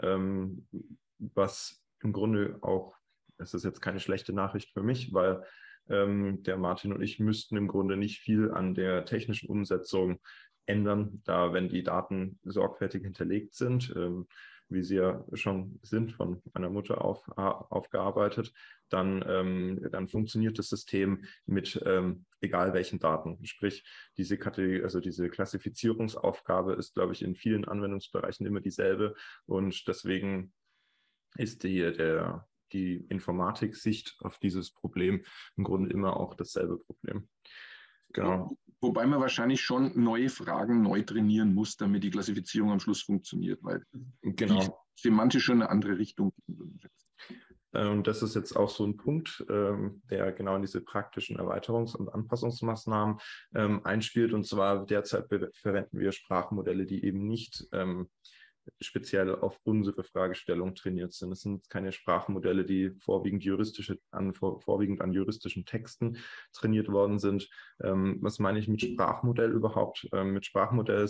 was im Grunde auch, es ist jetzt keine schlechte Nachricht für mich, weil der Martin und ich müssten im Grunde nicht viel an der technischen Umsetzung ändern, da wenn die Daten sorgfältig hinterlegt sind, wie sie ja schon sind, von einer Mutter aufgearbeitet, dann funktioniert das System mit egal welchen Daten. Sprich, diese Klassifizierungsaufgabe ist, glaube ich, in vielen Anwendungsbereichen immer dieselbe und deswegen ist die Informatik-Sicht auf dieses Problem im Grunde immer auch dasselbe Problem. Genau. Wobei man wahrscheinlich schon neue Fragen neu trainieren muss, damit die Klassifizierung am Schluss funktioniert, weil die semantisch schon eine andere Richtung gehen. Das ist jetzt auch so ein Punkt, der genau in diese praktischen Erweiterungs- und Anpassungsmaßnahmen einspielt. Und zwar derzeit verwenden wir Sprachmodelle, die eben nicht speziell auf unsere Fragestellung trainiert sind. Es sind keine Sprachmodelle, die vorwiegend an juristischen Texten trainiert worden sind. Was meine ich mit Sprachmodell überhaupt? Mit Sprachmodell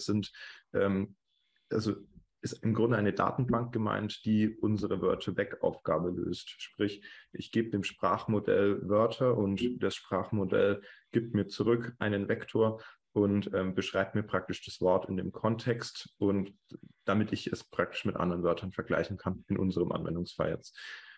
ist im Grunde eine Datenbank gemeint, die unsere Wörter-weg-Aufgabe löst. Sprich, ich gebe dem Sprachmodell Wörter und das Sprachmodell gibt mir zurück einen Vektor und beschreibt mir praktisch das Wort in dem Kontext und damit ich es praktisch mit anderen Wörtern vergleichen kann in unserem Anwendungsfall jetzt.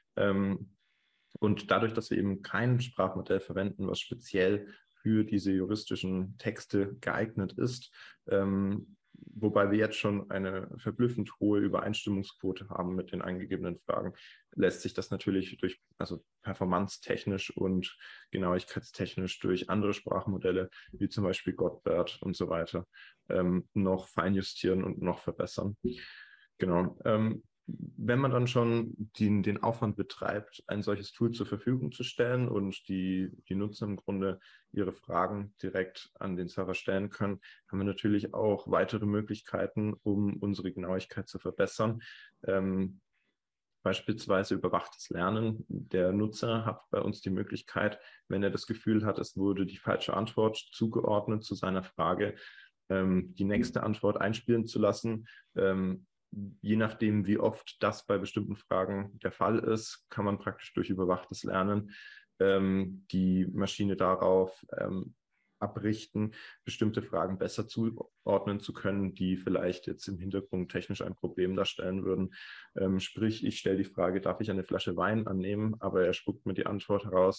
Und dadurch, dass wir eben kein Sprachmodell verwenden, was speziell für diese juristischen Texte geeignet ist, wobei wir jetzt schon eine verblüffend hohe Übereinstimmungsquote haben mit den eingegebenen Fragen, lässt sich das natürlich performance-technisch und genauigkeitstechnisch durch andere Sprachmodelle, wie zum Beispiel Godbert und so weiter, noch feinjustieren und noch verbessern. Genau. Wenn man dann schon den Aufwand betreibt, ein solches Tool zur Verfügung zu stellen und die Nutzer im Grunde ihre Fragen direkt an den Server stellen können, haben wir natürlich auch weitere Möglichkeiten, um unsere Genauigkeit zu verbessern. Beispielsweise überwachtes Lernen. Der Nutzer hat bei uns die Möglichkeit, wenn er das Gefühl hat, es wurde die falsche Antwort zugeordnet zu seiner Frage, die nächste Antwort einspielen zu lassen. Je nachdem, wie oft das bei bestimmten Fragen der Fall ist, kann man praktisch durch überwachtes Lernen die Maschine darauf abrichten, bestimmte Fragen besser zuordnen zu können, die vielleicht jetzt im Hintergrund technisch ein Problem darstellen würden. Sprich, ich stelle die Frage, darf ich eine Flasche Wein annehmen? Aber er spuckt mir die Antwort heraus,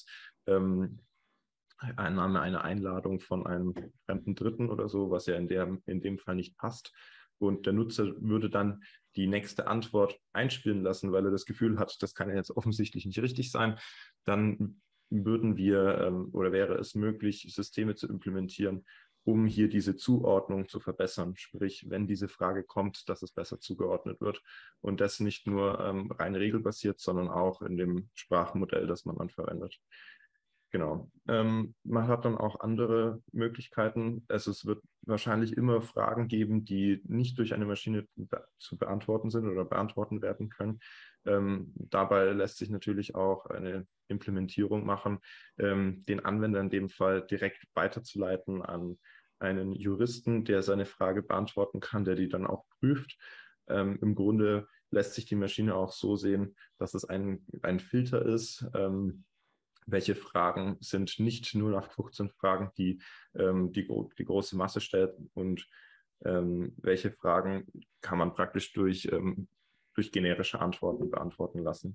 Annahme einer Einladung von einem fremden Dritten oder so, was ja in dem Fall nicht passt. Und der Nutzer würde dann die nächste Antwort einspielen lassen, weil er das Gefühl hat, das kann ja jetzt offensichtlich nicht richtig sein. Dann wäre es möglich, Systeme zu implementieren, um hier diese Zuordnung zu verbessern. Sprich, wenn diese Frage kommt, dass es besser zugeordnet wird. Und das nicht nur rein regelbasiert, sondern auch in dem Sprachmodell, das man dann verwendet. Genau. Man hat dann auch andere Möglichkeiten. Es wird wahrscheinlich immer Fragen geben, die nicht durch eine Maschine zu beantworten sind oder beantworten werden können. Dabei lässt sich natürlich auch eine Implementierung machen, den Anwender in dem Fall direkt weiterzuleiten an einen Juristen, der seine Frage beantworten kann, der die dann auch prüft. Im Grunde lässt sich die Maschine auch so sehen, dass es ein Filter ist, welche Fragen sind nicht 0815 Fragen, die große Masse stellt und welche Fragen kann man praktisch durch generische Antworten beantworten lassen.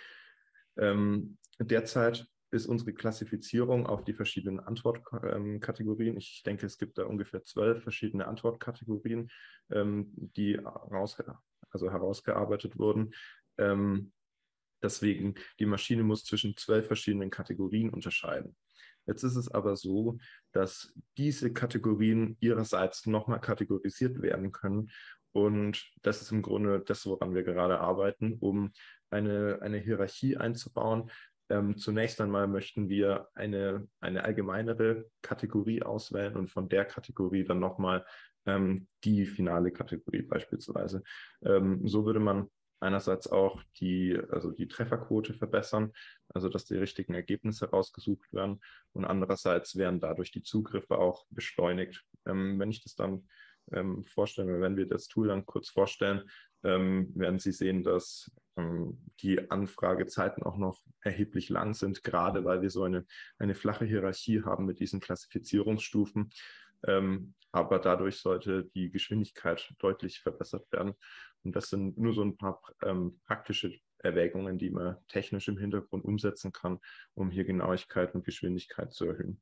Derzeit ist unsere Klassifizierung auf die verschiedenen Antwortkategorien. Ich denke, es gibt da ungefähr 12 verschiedene Antwortkategorien, die herausgearbeitet wurden. Deswegen, die Maschine muss zwischen 12 verschiedenen Kategorien unterscheiden. Jetzt ist es aber so, dass diese Kategorien ihrerseits nochmal kategorisiert werden können. Und das ist im Grunde das, woran wir gerade arbeiten, um eine Hierarchie einzubauen. Zunächst einmal möchten wir eine allgemeinere Kategorie auswählen und von der Kategorie dann nochmal die finale Kategorie beispielsweise. So würde man einerseits auch die Trefferquote verbessern, also dass die richtigen Ergebnisse rausgesucht werden und andererseits werden dadurch die Zugriffe auch beschleunigt. Wenn ich das dann vorstelle, wenn wir das Tool dann kurz vorstellen, werden Sie sehen, dass die Anfragezeiten auch noch erheblich lang sind, gerade weil wir so eine flache Hierarchie haben mit diesen Klassifizierungsstufen. Aber dadurch sollte die Geschwindigkeit deutlich verbessert werden. Und das sind nur so ein paar praktische Erwägungen, die man technisch im Hintergrund umsetzen kann, um hier Genauigkeit und Geschwindigkeit zu erhöhen.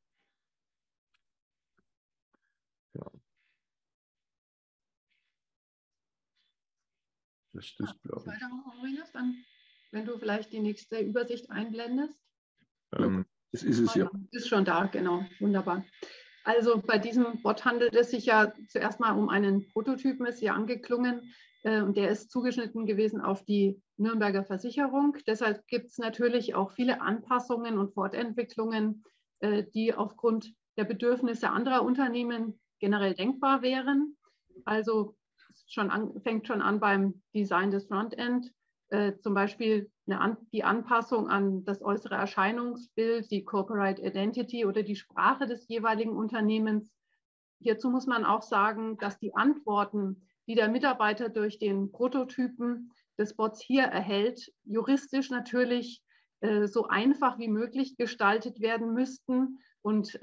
Genau. Das ist, glaube ich. Dann, wenn du vielleicht die nächste Übersicht einblendest. Das ist es ja. Ist schon da, genau. Wunderbar. Also bei diesem Bot handelt es sich ja zuerst mal um einen Prototypen, ist ja angeklungen. Und der ist zugeschnitten gewesen auf die Nürnberger Versicherung. Deshalb gibt es natürlich auch viele Anpassungen und Fortentwicklungen, die aufgrund der Bedürfnisse anderer Unternehmen generell denkbar wären. Also fängt schon an beim Design des Frontend, zum Beispiel die Anpassung an das äußere Erscheinungsbild, die Corporate Identity oder die Sprache des jeweiligen Unternehmens. Hierzu muss man auch sagen, dass die Antworten, die der Mitarbeiter durch den Prototypen des Bots hier erhält, juristisch natürlich so einfach wie möglich gestaltet werden müssten und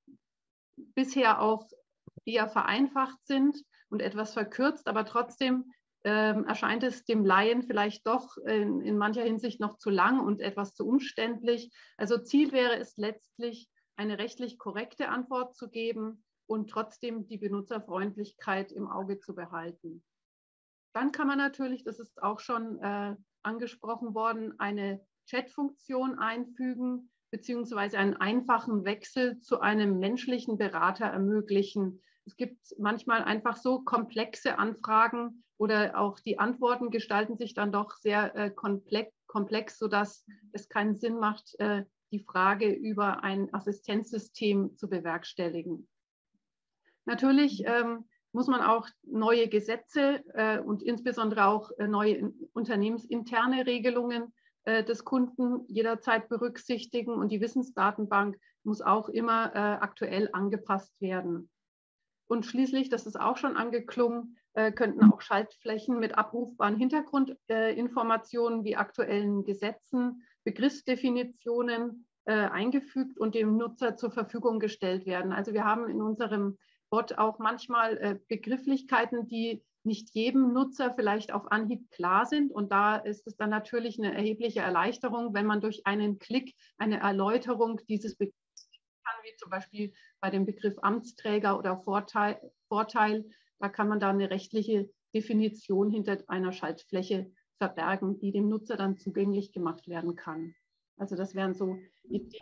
bisher auch eher vereinfacht sind und etwas verkürzt, aber trotzdem erscheint es dem Laien vielleicht doch in mancher Hinsicht noch zu lang und etwas zu umständlich. Also Ziel wäre es letztlich, eine rechtlich korrekte Antwort zu geben und trotzdem die Benutzerfreundlichkeit im Auge zu behalten. Dann kann man natürlich, das ist auch schon angesprochen worden, eine Chat-Funktion einfügen, beziehungsweise einen einfachen Wechsel zu einem menschlichen Berater ermöglichen. Es gibt manchmal einfach so komplexe Anfragen oder auch die Antworten gestalten sich dann doch sehr komplex, sodass es keinen Sinn macht, die Frage über ein Assistenzsystem zu bewerkstelligen. Natürlich muss man auch neue Gesetze und insbesondere auch neue unternehmensinterne Regelungen des Kunden jederzeit berücksichtigen und die Wissensdatenbank muss auch immer aktuell angepasst werden. Und schließlich, das ist auch schon angeklungen, könnten auch Schaltflächen mit abrufbaren Hintergrundinformationen wie aktuellen Gesetzen, Begriffsdefinitionen eingefügt und dem Nutzer zur Verfügung gestellt werden. Also wir haben in unserem Bot auch manchmal Begrifflichkeiten, die nicht jedem Nutzer vielleicht auf Anhieb klar sind. Und da ist es dann natürlich eine erhebliche Erleichterung, wenn man durch einen Klick eine Erläuterung dieses Begriffs kann, wie zum Beispiel bei dem Begriff Amtsträger oder Vorteil. Da kann man da eine rechtliche Definition hinter einer Schaltfläche verbergen, die dem Nutzer dann zugänglich gemacht werden kann. Also das wären so Ideen,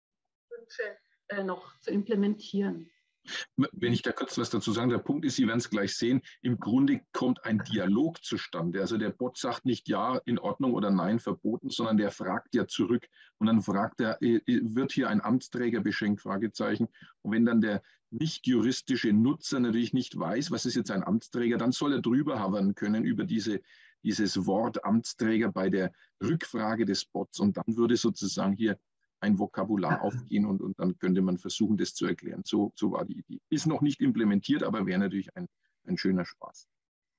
Wünsche noch zu implementieren. Wenn ich da kurz was dazu sagen, der Punkt ist, Sie werden es gleich sehen, im Grunde kommt ein Dialog zustande. Also der Bot sagt nicht ja, in Ordnung oder nein, verboten, sondern der fragt ja zurück. Und dann fragt er, wird hier ein Amtsträger beschenkt, Fragezeichen. Und wenn dann der nicht juristische Nutzer natürlich nicht weiß, was ist jetzt ein Amtsträger, dann soll er drüber hovern können über dieses Wort Amtsträger bei der Rückfrage des Bots. Und dann würde sozusagen hier ein Vokabular aufgehen und dann könnte man versuchen, das zu erklären. So war die Idee. Ist noch nicht implementiert, aber wäre natürlich ein schöner Spaß.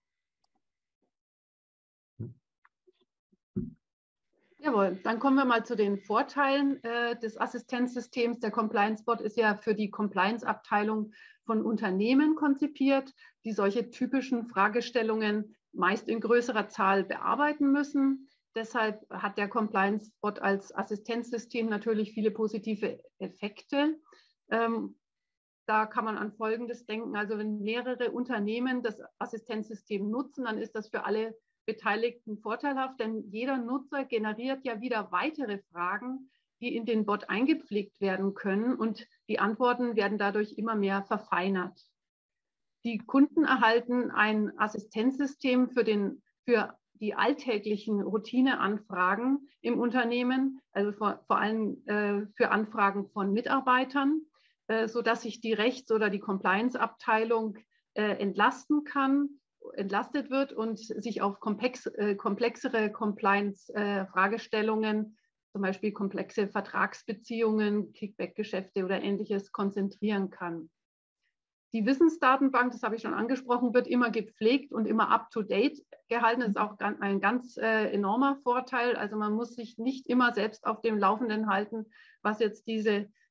Jawohl, dann kommen wir mal zu den Vorteilen des Assistenzsystems. Der Compliance-Bot ist ja für die Compliance-Abteilung von Unternehmen konzipiert, die solche typischen Fragestellungen meist in größerer Zahl bearbeiten müssen. Deshalb hat der Compliance-Bot als Assistenzsystem natürlich viele positive Effekte. Da kann man an Folgendes denken. Also wenn mehrere Unternehmen das Assistenzsystem nutzen, dann ist das für alle Beteiligten vorteilhaft, denn jeder Nutzer generiert ja wieder weitere Fragen, die in den Bot eingepflegt werden können und die Antworten werden dadurch immer mehr verfeinert. Die Kunden erhalten ein Assistenzsystem für die alltäglichen Routineanfragen im Unternehmen, also vor allem für Anfragen von Mitarbeitern, sodass sich die Rechts- oder die Compliance-Abteilung entlastet wird und sich auf komplexere Compliance-Fragestellungen, zum Beispiel komplexe Vertragsbeziehungen, Kickback-Geschäfte oder Ähnliches konzentrieren kann. Die Wissensdatenbank, das habe ich schon angesprochen, wird immer gepflegt und immer up-to-date gehalten. Das ist auch ein ganz enormer Vorteil. Also man muss sich nicht immer selbst auf dem Laufenden halten, was jetzt diese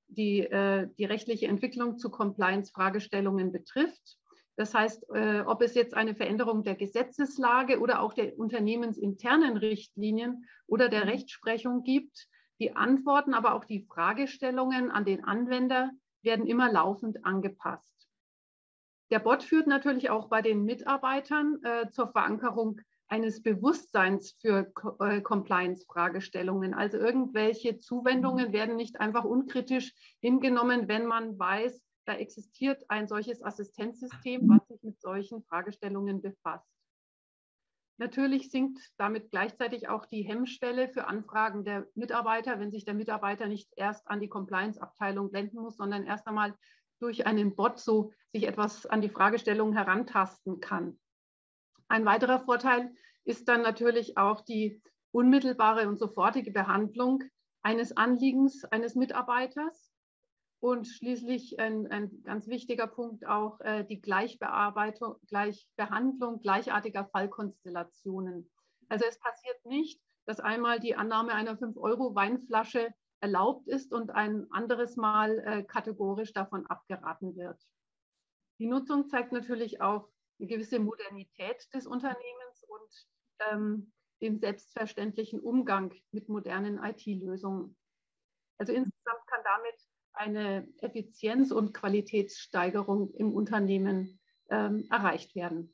die rechtliche Entwicklung zu Compliance-Fragestellungen betrifft. Das heißt, ob es jetzt eine Veränderung der Gesetzeslage oder auch der unternehmensinternen Richtlinien oder der Rechtsprechung gibt, die Antworten, aber auch die Fragestellungen an den Anwender werden immer laufend angepasst. Der Bot führt natürlich auch bei den Mitarbeitern zur Verankerung eines Bewusstseins für Compliance-Fragestellungen. Also irgendwelche Zuwendungen werden nicht einfach unkritisch hingenommen, wenn man weiß, da existiert ein solches Assistenzsystem, was sich mit solchen Fragestellungen befasst. Natürlich sinkt damit gleichzeitig auch die Hemmschwelle für Anfragen der Mitarbeiter, wenn sich der Mitarbeiter nicht erst an die Compliance-Abteilung wenden muss, sondern erst einmal durch einen Bot so sich etwas an die Fragestellung herantasten kann. Ein weiterer Vorteil ist dann natürlich auch die unmittelbare und sofortige Behandlung eines Anliegens eines Mitarbeiters und schließlich ein ganz wichtiger Punkt auch die Gleichbehandlung gleichartiger Fallkonstellationen. Also es passiert nicht, dass einmal die Annahme einer 5-Euro-Weinflasche erlaubt ist und ein anderes Mal kategorisch davon abgeraten wird. Die Nutzung zeigt natürlich auch eine gewisse Modernität des Unternehmens und den selbstverständlichen Umgang mit modernen IT-Lösungen. Also insgesamt kann damit eine Effizienz- und Qualitätssteigerung im Unternehmen erreicht werden.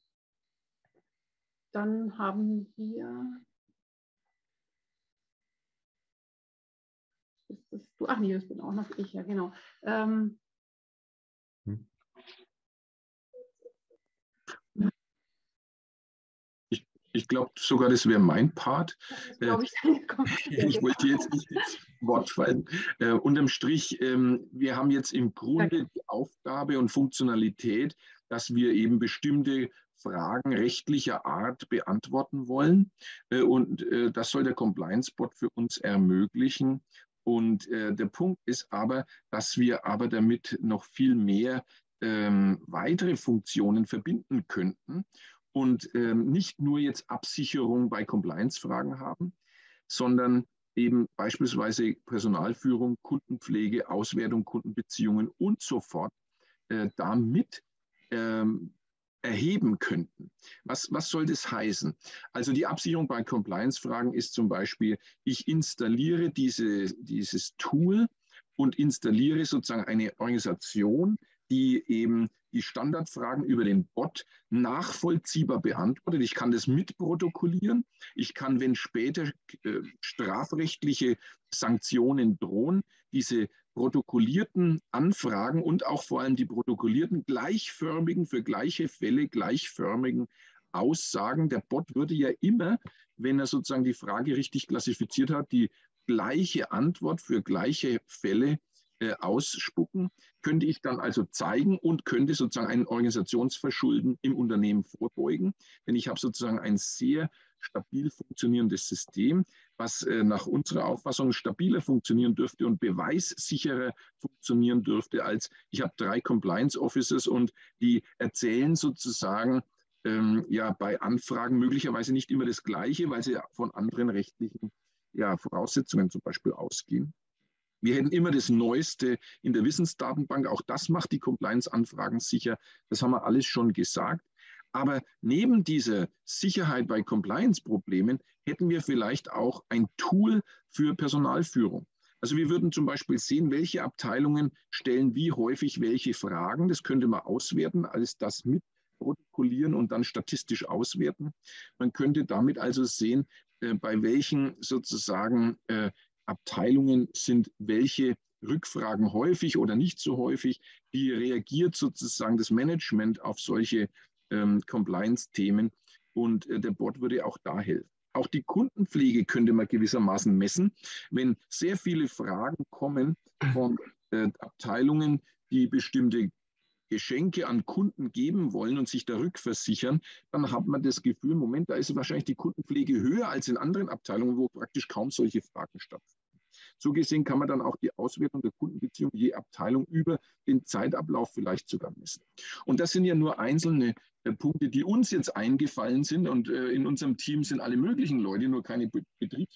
Dann haben wir, ach nee, das bin auch noch ich, ja genau. Ich glaube sogar, das wäre mein Part. Ich wollte jetzt nicht ins Wort fallen. Unterm Strich, wir haben jetzt im Grunde die Aufgabe und Funktionalität, dass wir eben bestimmte Fragen rechtlicher Art beantworten wollen. Und das soll der Compliance-Bot für uns ermöglichen. Und der Punkt ist aber, dass wir aber damit noch viel mehr weitere Funktionen verbinden könnten. Und nicht nur jetzt Absicherung bei Compliance-Fragen haben, sondern eben beispielsweise Personalführung, Kundenpflege, Auswertung, Kundenbeziehungen und so fort damit erheben könnten. Was soll das heißen? Also die Absicherung bei Compliance-Fragen ist zum Beispiel, ich installiere dieses Tool und installiere sozusagen eine Organisation, die eben die Standardfragen über den Bot nachvollziehbar beantwortet. Ich kann das mitprotokollieren. Ich kann, wenn später strafrechtliche Sanktionen drohen, diese protokollierten Anfragen und auch vor allem die protokollierten gleichförmigen, für gleiche Fälle gleichförmigen Aussagen. Der Bot würde ja immer, wenn er sozusagen die Frage richtig klassifiziert hat, die gleiche Antwort für gleiche Fälle ausspucken, könnte ich dann also zeigen und könnte sozusagen ein Organisationsverschulden im Unternehmen vorbeugen. Denn ich habe sozusagen ein sehr stabil funktionierendes System, was nach unserer Auffassung stabiler funktionieren dürfte und beweissicherer funktionieren dürfte, als ich habe 3 Compliance Officers und die erzählen sozusagen ja bei Anfragen möglicherweise nicht immer das Gleiche, weil sie von anderen rechtlichen Voraussetzungen zum Beispiel ausgehen. Wir hätten immer das Neueste in der Wissensdatenbank. Auch das macht die Compliance-Anfragen sicher. Das haben wir alles schon gesagt. Aber neben dieser Sicherheit bei Compliance-Problemen hätten wir vielleicht auch ein Tool für Personalführung. Also wir würden zum Beispiel sehen, welche Abteilungen stellen wie häufig welche Fragen. Das könnte man auswerten, alles das mit protokollieren und dann statistisch auswerten. Man könnte damit also sehen, bei welchen sozusagen Abteilungen sind welche Rückfragen häufig oder nicht so häufig, wie reagiert sozusagen das Management auf solche Compliance-Themen und der Bot würde auch da helfen. Auch die Kundenpflege könnte man gewissermaßen messen. Wenn sehr viele Fragen kommen von Abteilungen, die bestimmte Geschenke an Kunden geben wollen und sich da rückversichern, dann hat man das Gefühl, Moment, da ist wahrscheinlich die Kundenpflege höher als in anderen Abteilungen, wo praktisch kaum solche Fragen stattfinden. So gesehen kann man dann auch die Auswertung der Kundenbeziehung je Abteilung über den Zeitablauf vielleicht sogar messen. Und das sind ja nur einzelne Punkte, die uns jetzt eingefallen sind und in unserem Team sind alle möglichen Leute, nur keine Betriebswirtschaftler.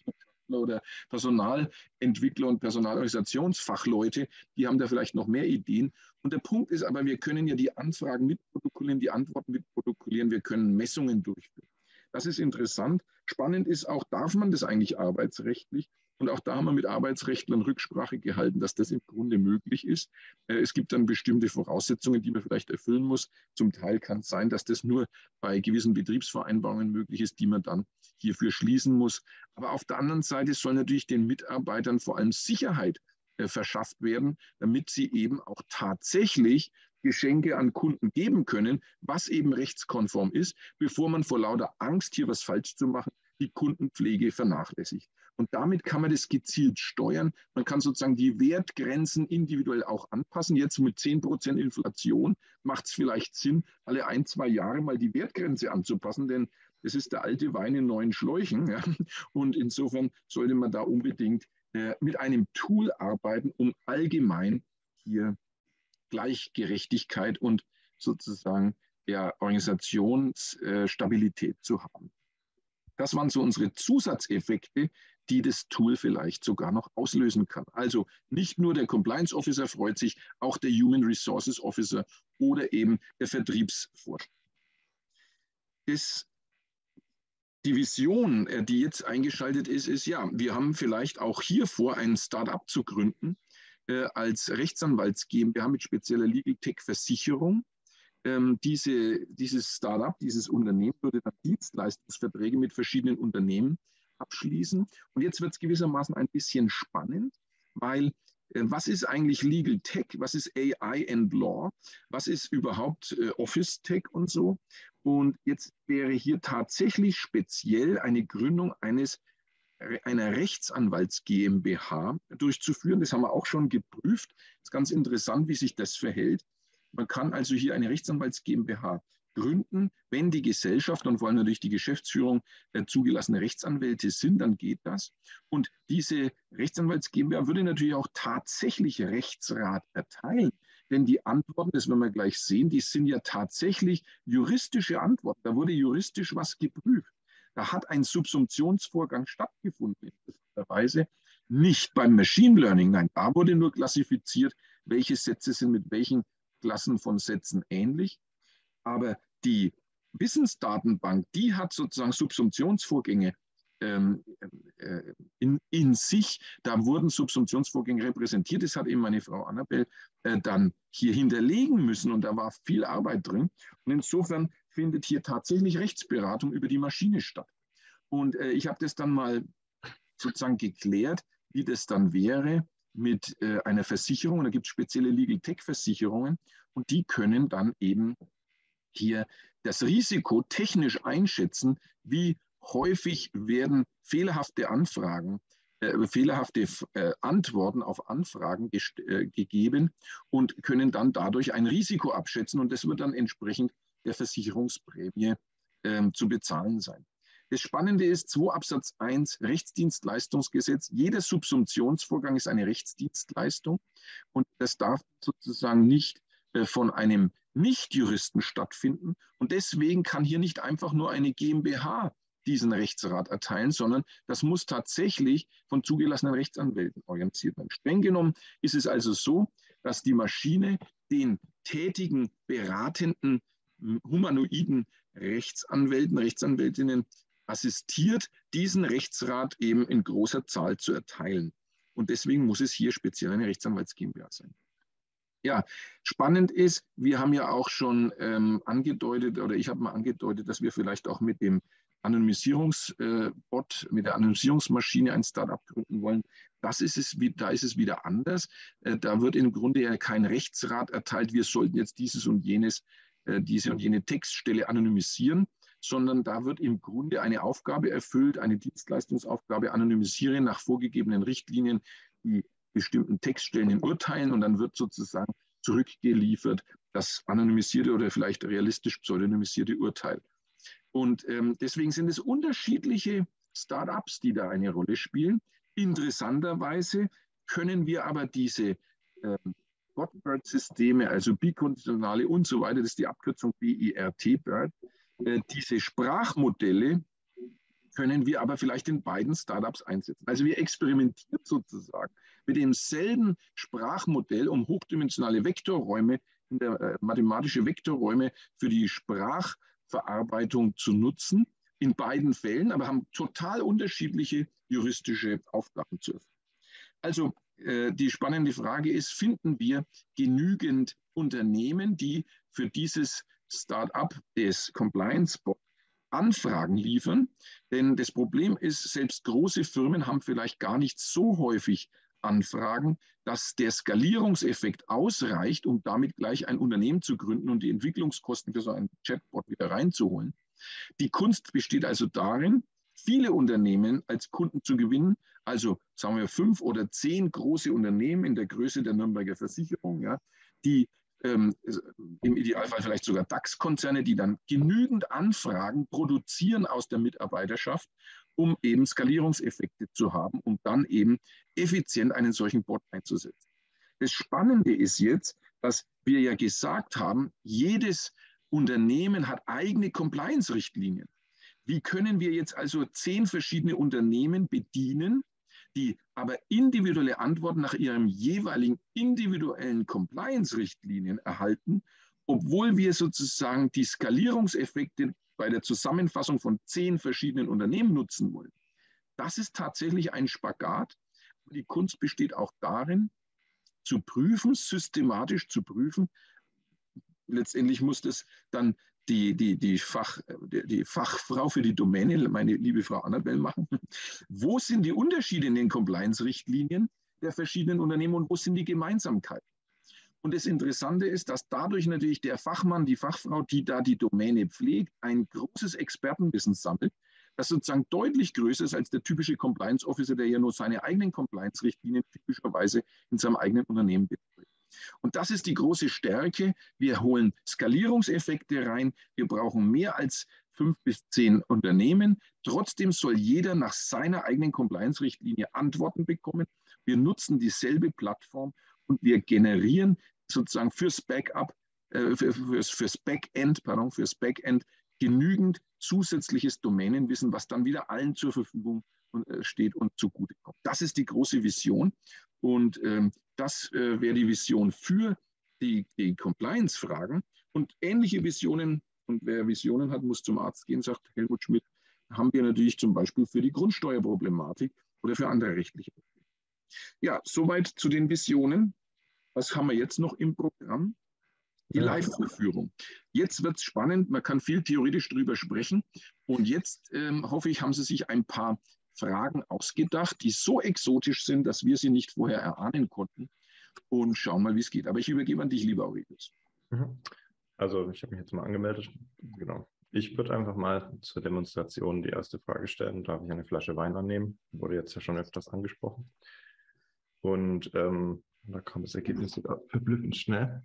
Wissenschaftler oder Personalentwickler und Personalorganisationsfachleute, die haben da vielleicht noch mehr Ideen. Und der Punkt ist aber, wir können ja die Anfragen mitprotokollieren, die Antworten mitprotokollieren, wir können Messungen durchführen. Das ist interessant. Spannend ist auch, darf man das eigentlich arbeitsrechtlich? Und auch da haben wir mit Arbeitsrechtlern Rücksprache gehalten, dass das im Grunde möglich ist. Es gibt dann bestimmte Voraussetzungen, die man vielleicht erfüllen muss. Zum Teil kann es sein, dass das nur bei gewissen Betriebsvereinbarungen möglich ist, die man dann hierfür schließen muss. Aber auf der anderen Seite soll natürlich den Mitarbeitern vor allem Sicherheit verschafft werden, damit sie eben auch tatsächlich Geschenke an Kunden geben können, was eben rechtskonform ist, bevor man vor lauter Angst, hier was falsch zu machen, die Kundenpflege vernachlässigt. Und damit kann man das gezielt steuern. Man kann sozusagen die Wertgrenzen individuell auch anpassen. Jetzt mit 10% Inflation macht es vielleicht Sinn, alle 1-2 Jahre mal die Wertgrenze anzupassen, denn das ist der alte Wein in neuen Schläuchen. Ja. Und insofern sollte man da unbedingt mit einem Tool arbeiten, um allgemein hier Gleichgerechtigkeit und sozusagen Organisationsstabilität zu haben. Das waren so unsere Zusatzeffekte, die das Tool vielleicht sogar noch auslösen kann. Also nicht nur der Compliance Officer freut sich, auch der Human Resources Officer oder eben der Vertriebsvorstand. Die Vision, die jetzt eingeschaltet ist, ja, wir haben vielleicht auch hier vor, ein Start-up zu gründen, als Rechtsanwalts GmbH mit spezieller Legal Tech Versicherung. Dieses Startup, dieses Unternehmen würde dann Dienstleistungsverträge mit verschiedenen Unternehmen abschließen. Und jetzt wird es gewissermaßen ein bisschen spannend, weil was ist eigentlich Legal Tech? Was ist AI and Law? Was ist überhaupt Office Tech und so? Und jetzt wäre hier tatsächlich speziell eine Gründung einer Rechtsanwalts GmbH durchzuführen. Das haben wir auch schon geprüft. Es ist ganz interessant, wie sich das verhält. Man kann also hier eine Rechtsanwalts GmbH gründen. Wenn die Gesellschaft und vor allem natürlich die Geschäftsführung zugelassene Rechtsanwälte sind, dann geht das. Und diese Rechtsanwalts GmbH würde natürlich auch tatsächlich Rechtsrat erteilen. Denn die Antworten, das werden wir gleich sehen, die sind ja tatsächlich juristische Antworten. Da wurde juristisch was geprüft. Da hat ein Subsumptionsvorgang stattgefunden, interessanterweise. Nicht beim Machine Learning, nein, da wurde nur klassifiziert, welche Sätze sind mit welchen Klassen von Sätzen ähnlich. Aber die Wissensdatenbank, die hat sozusagen Subsumptionsvorgänge in sich. Da wurden Subsumptionsvorgänge repräsentiert. Das hat eben meine Frau Annabel dann hier hinterlegen müssen und da war viel Arbeit drin. Und insofern findet hier tatsächlich Rechtsberatung über die Maschine statt. Und ich habe das dann mal sozusagen geklärt, wie das dann wäre mit einer Versicherung. Und da gibt es spezielle Legal Tech Versicherungen und die können dann eben hier das Risiko technisch einschätzen, wie häufig werden fehlerhafte Anfragen, fehlerhafte Antworten auf Anfragen gegeben und können dann dadurch ein Risiko abschätzen und das wird dann entsprechend der Versicherungsprämie zu bezahlen sein. Das Spannende ist 2 Absatz 1 Rechtsdienstleistungsgesetz. Jeder Subsumptionsvorgang ist eine Rechtsdienstleistung und das darf sozusagen nicht von einem Nichtjuristen stattfinden. Und deswegen kann hier nicht einfach nur eine GmbH diesen Rechtsrat erteilen, sondern das muss tatsächlich von zugelassenen Rechtsanwälten organisiert werden. Streng genommen ist es also so, dass die Maschine den tätigen, beratenden, humanoiden Rechtsanwälten, Rechtsanwältinnen assistiert, diesen Rechtsrat eben in großer Zahl zu erteilen. Und deswegen muss es hier speziell eine Rechtsanwalts GmbH sein. Ja, spannend ist, wir haben ja auch schon angedeutet, oder ich habe mal angedeutet, dass wir vielleicht auch mit dem Anonymisierungsbot, mit der Anonymisierungsmaschine ein Startup gründen wollen. Da ist es wieder anders. Da wird im Grunde ja kein Rechtsrat erteilt, wir sollten jetzt diese und jene Textstelle anonymisieren, sondern da wird im Grunde eine Aufgabe erfüllt, eine Dienstleistungsaufgabe, anonymisieren nach vorgegebenen Richtlinien die bestimmten Textstellen in Urteilen und dann wird sozusagen zurückgeliefert das anonymisierte oder vielleicht realistisch pseudonymisierte Urteil. Und deswegen sind es unterschiedliche Startups, die da eine Rolle spielen. Interessanterweise können wir aber diese BOT-BERT-Systeme, also bikonditionale und so weiter, das ist die Abkürzung BERT, BERT, diese Sprachmodelle können wir aber vielleicht in beiden Startups einsetzen. Also wir experimentieren sozusagen mit demselben Sprachmodell, um hochdimensionale Vektorräume, mathematische Vektorräume für die Sprachverarbeitung zu nutzen, in beiden Fällen, aber haben total unterschiedliche juristische Aufgaben zu erfüllen. Also die spannende Frage ist, finden wir genügend Unternehmen, die für dieses Start-up des Compliance Bot Anfragen liefern? Denn das Problem ist, selbst große Firmen haben vielleicht gar nicht so häufig Anfragen, dass der Skalierungseffekt ausreicht, um damit gleich ein Unternehmen zu gründen und die Entwicklungskosten für so einen Chatbot wieder reinzuholen. Die Kunst besteht also darin, viele Unternehmen als Kunden zu gewinnen, also sagen wir 5 oder 10 große Unternehmen in der Größe der Nürnberger Versicherung, ja, die im Idealfall vielleicht sogar DAX-Konzerne, die dann genügend Anfragen produzieren aus der Mitarbeiterschaft, um eben Skalierungseffekte zu haben, um dann eben effizient einen solchen Bot einzusetzen. Das Spannende ist jetzt, dass wir ja gesagt haben, jedes Unternehmen hat eigene Compliance-Richtlinien. Wie können wir jetzt also 10 verschiedene Unternehmen bedienen, die aber individuelle Antworten nach ihrem jeweiligen individuellen Compliance-Richtlinien erhalten, obwohl wir sozusagen die Skalierungseffekte bei der Zusammenfassung von 10 verschiedenen Unternehmen nutzen wollen? Das ist tatsächlich ein Spagat. Die Kunst besteht auch darin, zu prüfen, systematisch zu prüfen. Letztendlich muss das dann die Fachfrau für die Domäne, meine liebe Frau Annabelle, machen. Wo sind die Unterschiede in den Compliance-Richtlinien der verschiedenen Unternehmen und wo sind die Gemeinsamkeiten? Und das Interessante ist, dass dadurch natürlich der Fachmann, die Fachfrau, die da die Domäne pflegt, ein großes Expertenwissen sammelt, das sozusagen deutlich größer ist als der typische Compliance-Officer, der ja nur seine eigenen Compliance-Richtlinien typischerweise in seinem eigenen Unternehmen betreut. Und das ist die große Stärke. Wir holen Skalierungseffekte rein. Wir brauchen mehr als 5 bis 10 Unternehmen. Trotzdem soll jeder nach seiner eigenen Compliance-Richtlinie Antworten bekommen. Wir nutzen dieselbe Plattform und wir generieren sozusagen fürs Backup, fürs Backend genügend zusätzliches Domänenwissen, was dann wieder allen zur Verfügung steht und zugutekommt. Das ist die große Vision. Und das wäre die Vision für die Compliance-Fragen. Und ähnliche Visionen, und wer Visionen hat, muss zum Arzt gehen, sagt Helmut Schmidt, haben wir natürlich zum Beispiel für die Grundsteuerproblematik oder für andere rechtliche Probleme. Ja, soweit zu den Visionen. Was haben wir jetzt noch im Programm? Die Live-Vorführung. Jetzt wird es spannend, man kann viel theoretisch drüber sprechen. Und jetzt hoffe ich, haben Sie sich ein paar Fragen ausgedacht, die so exotisch sind, dass wir sie nicht vorher erahnen konnten. Und schauen mal, wie es geht. Aber ich übergebe an dich, lieber Aurelius. Also ich habe mich jetzt mal angemeldet. Genau. Ich würde einfach mal zur Demonstration die erste Frage stellen. Darf ich eine Flasche Wein annehmen? Wurde jetzt ja schon öfters angesprochen. Und da kam das Ergebnis sogar verblüffend schnell.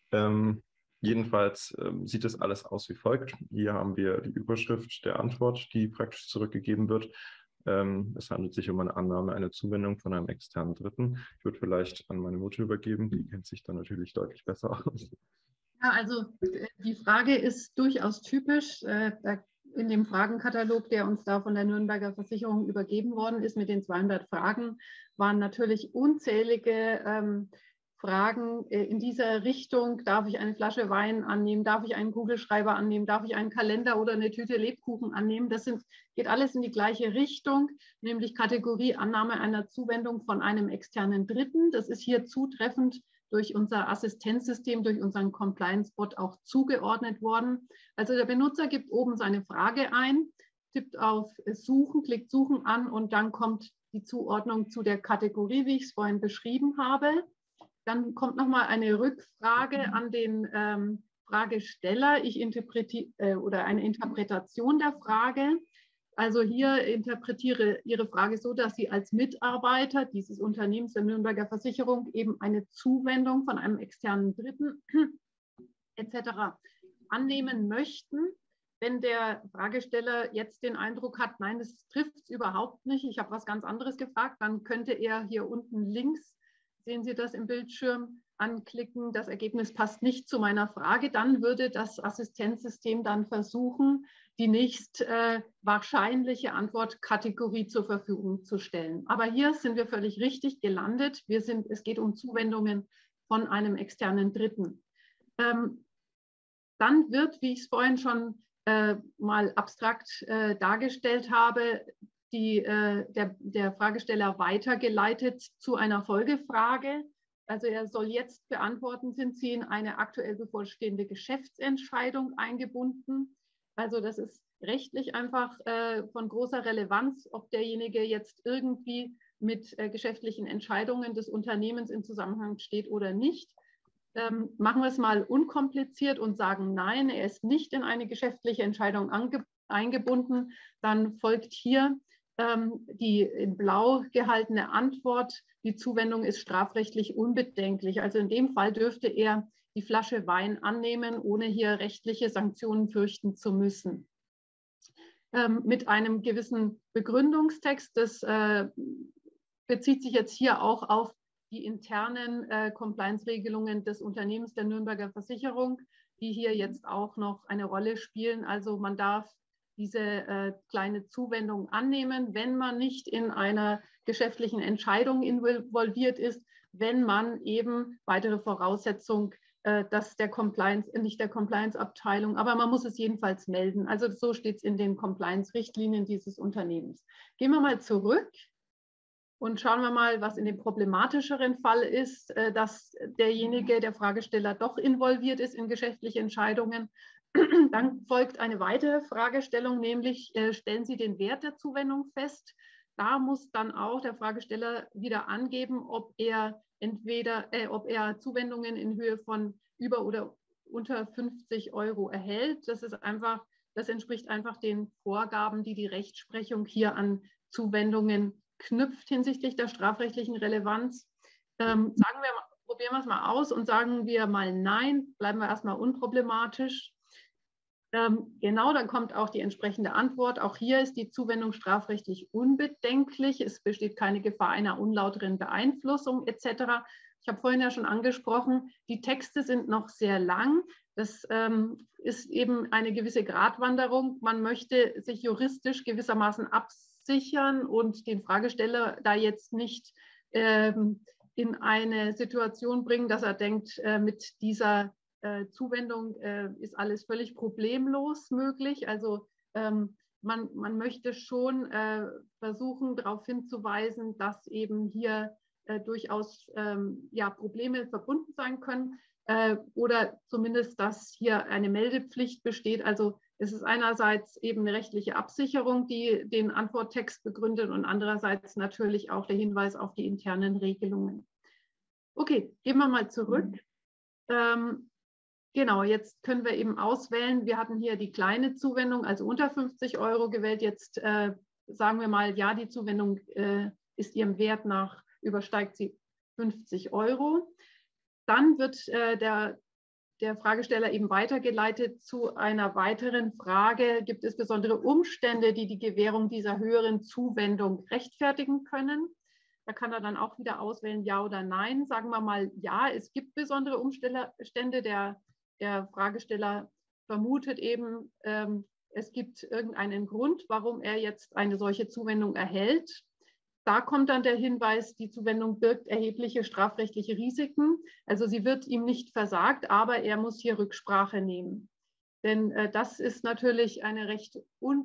Jedenfalls sieht das alles aus wie folgt. Hier haben wir die Überschrift der Antwort, die praktisch zurückgegeben wird. Es handelt sich um eine Annahme einer Zuwendung von einem externen Dritten. Ich würde vielleicht an meine Mutter übergeben, die kennt sich dann natürlich deutlich besser aus. Ja, also die Frage ist durchaus typisch. In dem Fragenkatalog, der uns da von der Nürnberger Versicherung übergeben worden ist, mit den 200 Fragen, waren natürlich unzählige Fragen in dieser Richtung. Darf ich eine Flasche Wein annehmen? Darf ich einen Kugelschreiber annehmen? Darf ich einen Kalender oder eine Tüte Lebkuchen annehmen? Das geht alles in die gleiche Richtung, nämlich Kategorie Annahme einer Zuwendung von einem externen Dritten. Das ist hier zutreffend durch unser Assistenzsystem, durch unseren Compliance-Bot auch zugeordnet worden. Also der Benutzer gibt oben seine Frage ein, tippt auf Suchen, klickt Suchen an und dann kommt die Zuordnung zu der Kategorie, wie ich es vorhin beschrieben habe. Dann kommt nochmal eine Rückfrage an den Fragesteller. Ich interpretiere oder eine Interpretation der Frage. Also hier interpretiere Ihre Frage so, dass Sie als Mitarbeiter dieses Unternehmens der Nürnberger Versicherung eben eine Zuwendung von einem externen Dritten etc. annehmen möchten. Wenn der Fragesteller jetzt den Eindruck hat, nein, das trifft es überhaupt nicht, ich habe was ganz anderes gefragt, dann könnte er hier unten links sehen Sie das im Bildschirm, anklicken, das Ergebnis passt nicht zu meiner Frage, dann würde das Assistenzsystem dann versuchen, die nächst wahrscheinliche Antwortkategorie zur Verfügung zu stellen. Aber hier sind wir völlig richtig gelandet. Es geht um Zuwendungen von einem externen Dritten. Dann wird, wie ich es vorhin schon mal abstrakt dargestellt habe, der Fragesteller weitergeleitet zu einer Folgefrage. Also er soll jetzt beantworten, sind Sie in eine aktuell bevorstehende Geschäftsentscheidung eingebunden? Also das ist rechtlich einfach von großer Relevanz, ob derjenige jetzt irgendwie mit geschäftlichen Entscheidungen des Unternehmens in Zusammenhang steht oder nicht. Machen wir es mal unkompliziert und sagen, nein, er ist nicht in eine geschäftliche Entscheidung eingebunden. Dann folgt hier die in blau gehaltene Antwort, die Zuwendung ist strafrechtlich unbedenklich. Also in dem Fall dürfte er die Flasche Wein annehmen, ohne hier rechtliche Sanktionen fürchten zu müssen. Mit einem gewissen Begründungstext, das bezieht sich jetzt hier auch auf die internen Compliance-Regelungen des Unternehmens der Nürnberger Versicherung, die hier jetzt auch noch eine Rolle spielen. Also man darf diese kleine Zuwendung annehmen, wenn man nicht in einer geschäftlichen Entscheidung involviert ist, wenn man eben weitere Voraussetzung, dass der Compliance, nicht der Compliance-Abteilung, aber man muss es jedenfalls melden. Also so steht es in den Compliance-Richtlinien dieses Unternehmens. Gehen wir mal zurück und schauen wir mal, was in dem problematischeren Fall ist, dass derjenige, der Fragesteller, doch involviert ist in geschäftliche Entscheidungen. Dann folgt eine weitere Fragestellung, nämlich stellen Sie den Wert der Zuwendung fest. Da muss dann auch der Fragesteller wieder angeben, ob er Zuwendungen in Höhe von über oder unter 50 € erhält. Das entspricht einfach den Vorgaben, die die Rechtsprechung hier an Zuwendungen knüpft hinsichtlich der strafrechtlichen Relevanz. Probieren wir es mal aus und sagen wir mal nein, bleiben wir erstmal unproblematisch. Genau, dann kommt auch die entsprechende Antwort. Auch hier ist die Zuwendung strafrechtlich unbedenklich. Es besteht keine Gefahr einer unlauteren Beeinflussung etc. Ich habe vorhin ja schon angesprochen, die Texte sind noch sehr lang. Das ist eben eine gewisse Gratwanderung. Man möchte sich juristisch gewissermaßen absichern und den Fragesteller da jetzt nicht in eine Situation bringen, dass er denkt, mit dieser Zuwendung ist alles völlig problemlos möglich. Also man möchte schon versuchen, darauf hinzuweisen, dass eben hier durchaus Probleme verbunden sein können oder zumindest, dass hier eine Meldepflicht besteht. Also es ist einerseits eben eine rechtliche Absicherung, die den Antworttext begründet und andererseits natürlich auch der Hinweis auf die internen Regelungen. Okay, gehen wir mal zurück. Genau, jetzt können wir eben auswählen. Wir hatten hier die kleine Zuwendung, also unter 50 € gewählt. Jetzt sagen wir mal, ja, die Zuwendung ist ihrem Wert nach, übersteigt sie 50 €. Dann wird der Fragesteller eben weitergeleitet zu einer weiteren Frage. Gibt es besondere Umstände, die die Gewährung dieser höheren Zuwendung rechtfertigen können? Da kann er dann auch wieder auswählen, ja oder nein. Sagen wir mal, ja, es gibt besondere Umstände. Der Fragesteller vermutet eben, es gibt irgendeinen Grund, warum er jetzt eine solche Zuwendung erhält. Da kommt dann der Hinweis, die Zuwendung birgt erhebliche strafrechtliche Risiken. Also sie wird ihm nicht versagt, aber er muss hier Rücksprache nehmen. Denn das ist natürlich eine recht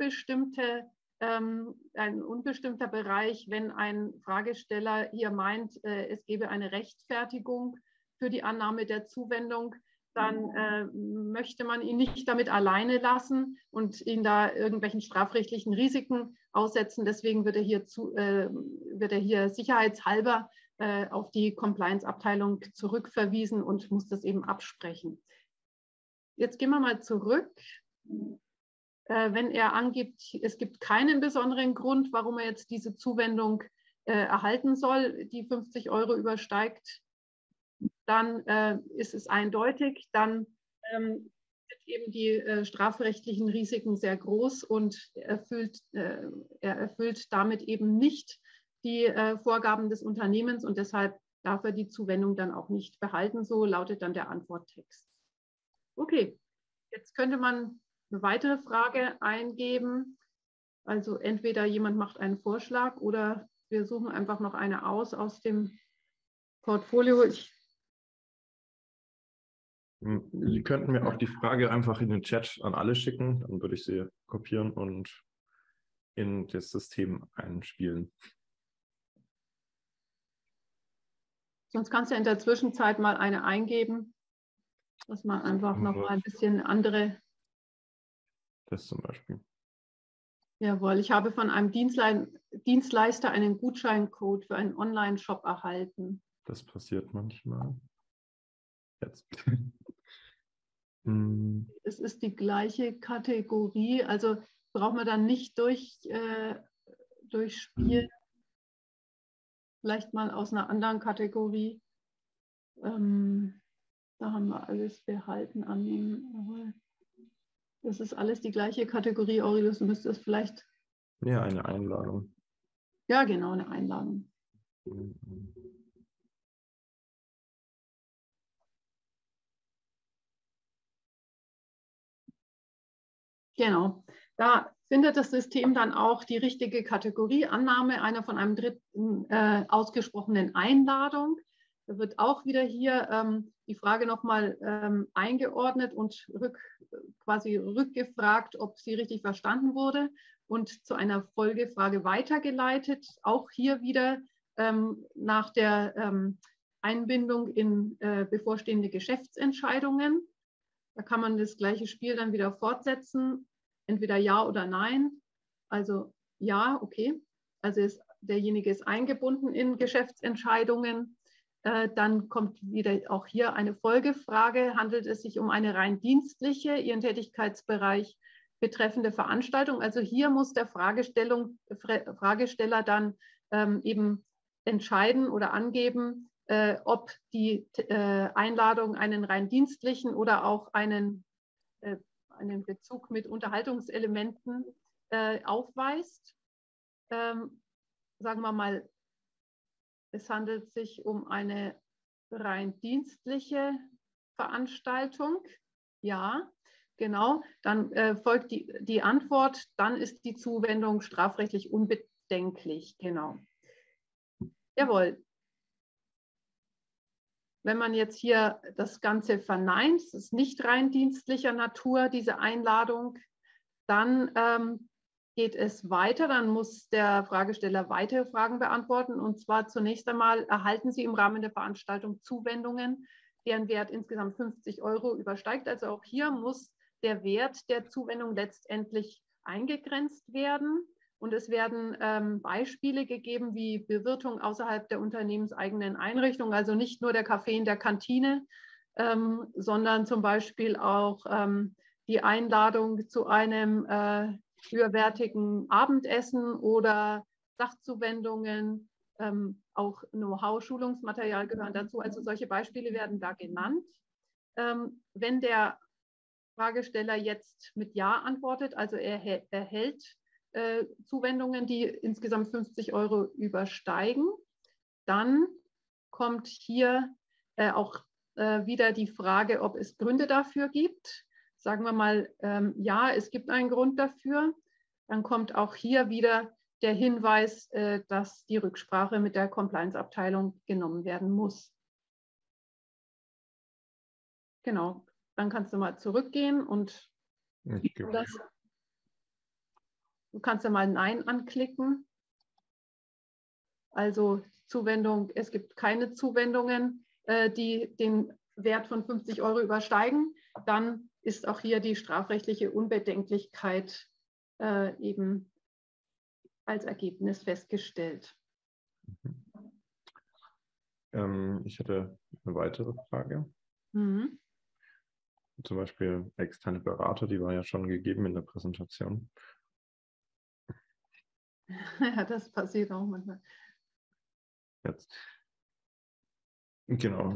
ein unbestimmter Bereich, wenn ein Fragesteller hier meint, es gebe eine Rechtfertigung für die Annahme der Zuwendung, dann möchte man ihn nicht damit alleine lassen und ihn da irgendwelchen strafrechtlichen Risiken aussetzen. Deswegen wird er hier sicherheitshalber auf die Compliance-Abteilung zurückverwiesen und muss das eben absprechen. Jetzt gehen wir mal zurück. Wenn er angibt, es gibt keinen besonderen Grund, warum er jetzt diese Zuwendung erhalten soll, die 50 € übersteigt, dann ist es eindeutig, dann sind eben die strafrechtlichen Risiken sehr groß und er erfüllt damit eben nicht die Vorgaben des Unternehmens und deshalb darf er die Zuwendung dann auch nicht behalten. So lautet dann der Antworttext. Okay, jetzt könnte man eine weitere Frage eingeben. Also entweder jemand macht einen Vorschlag oder wir suchen einfach noch eine aus dem Portfolio. Sie könnten mir auch die Frage einfach in den Chat an alle schicken, dann würde ich sie kopieren und in das System einspielen. Sonst kannst du in der Zwischenzeit mal eine eingeben, dass man einfach noch mal ein bisschen andere. Das zum Beispiel. Jawohl, ich habe von einem Dienstleister einen Gutscheincode für einen Online-Shop erhalten. Das passiert manchmal. Jetzt. Es ist die gleiche Kategorie, also braucht man dann nicht durchspielen. Vielleicht mal aus einer anderen Kategorie. Da haben wir alles behalten, annehmen. Das ist alles die gleiche Kategorie, Aurelius. Du müsstest vielleicht. Ja, eine Einladung. Ja, genau, eine Einladung. Genau, da findet das System dann auch die richtige Kategorie, Annahme einer von einem Dritten ausgesprochenen Einladung. Da wird auch wieder hier die Frage nochmal eingeordnet und quasi rückgefragt, ob sie richtig verstanden wurde und zu einer Folgefrage weitergeleitet. Auch hier wieder nach der Einbindung in bevorstehende Geschäftsentscheidungen. Da kann man das gleiche Spiel dann wieder fortsetzen, entweder ja oder nein. Also ja, okay. Also derjenige ist eingebunden in Geschäftsentscheidungen. Dann kommt wieder auch hier eine Folgefrage. Handelt es sich um eine rein dienstliche, Ihren Tätigkeitsbereich betreffende Veranstaltung? Also hier muss der Fragesteller dann eben entscheiden oder angeben, ob die Einladung einen rein dienstlichen oder auch einen Bezug mit Unterhaltungselementen aufweist. Sagen wir mal, es handelt sich um eine rein dienstliche Veranstaltung. Ja, genau. Dann folgt die Antwort, dann ist die Zuwendung strafrechtlich unbedenklich. Genau. Jawohl. Wenn man jetzt hier das Ganze verneint, es ist nicht rein dienstlicher Natur, diese Einladung, dann geht es weiter. Dann muss der Fragesteller weitere Fragen beantworten. Und zwar zunächst einmal, erhalten Sie im Rahmen der Veranstaltung Zuwendungen, deren Wert insgesamt 50 € übersteigt. Also auch hier muss der Wert der Zuwendung letztendlich eingegrenzt werden. Und es werden Beispiele gegeben wie Bewirtung außerhalb der unternehmenseigenen Einrichtung, also nicht nur der Kaffee in der Kantine, sondern zum Beispiel auch die Einladung zu einem höherwertigen Abendessen oder Sachzuwendungen, auch Know-how, Schulungsmaterial gehören dazu. Also solche Beispiele werden da genannt. Wenn der Fragesteller jetzt mit Ja antwortet, also er erhält Zuwendungen, die insgesamt 50 € übersteigen, dann kommt hier auch wieder die Frage, ob es Gründe dafür gibt. Sagen wir mal, ja, es gibt einen Grund dafür. Dann kommt auch hier wieder der Hinweis, dass die Rücksprache mit der Compliance-Abteilung genommen werden muss. Genau, dann kannst du mal zurückgehen und du kannst ja mal Nein anklicken. Also Zuwendung, es gibt keine Zuwendungen, die den Wert von 50 € übersteigen. Dann ist auch hier die strafrechtliche Unbedenklichkeit eben als Ergebnis festgestellt. Ich hätte eine weitere Frage. Mhm. Zum Beispiel externe Berater, die war ja schon gegeben in der Präsentation. Ja, das passiert auch manchmal. Jetzt. Genau.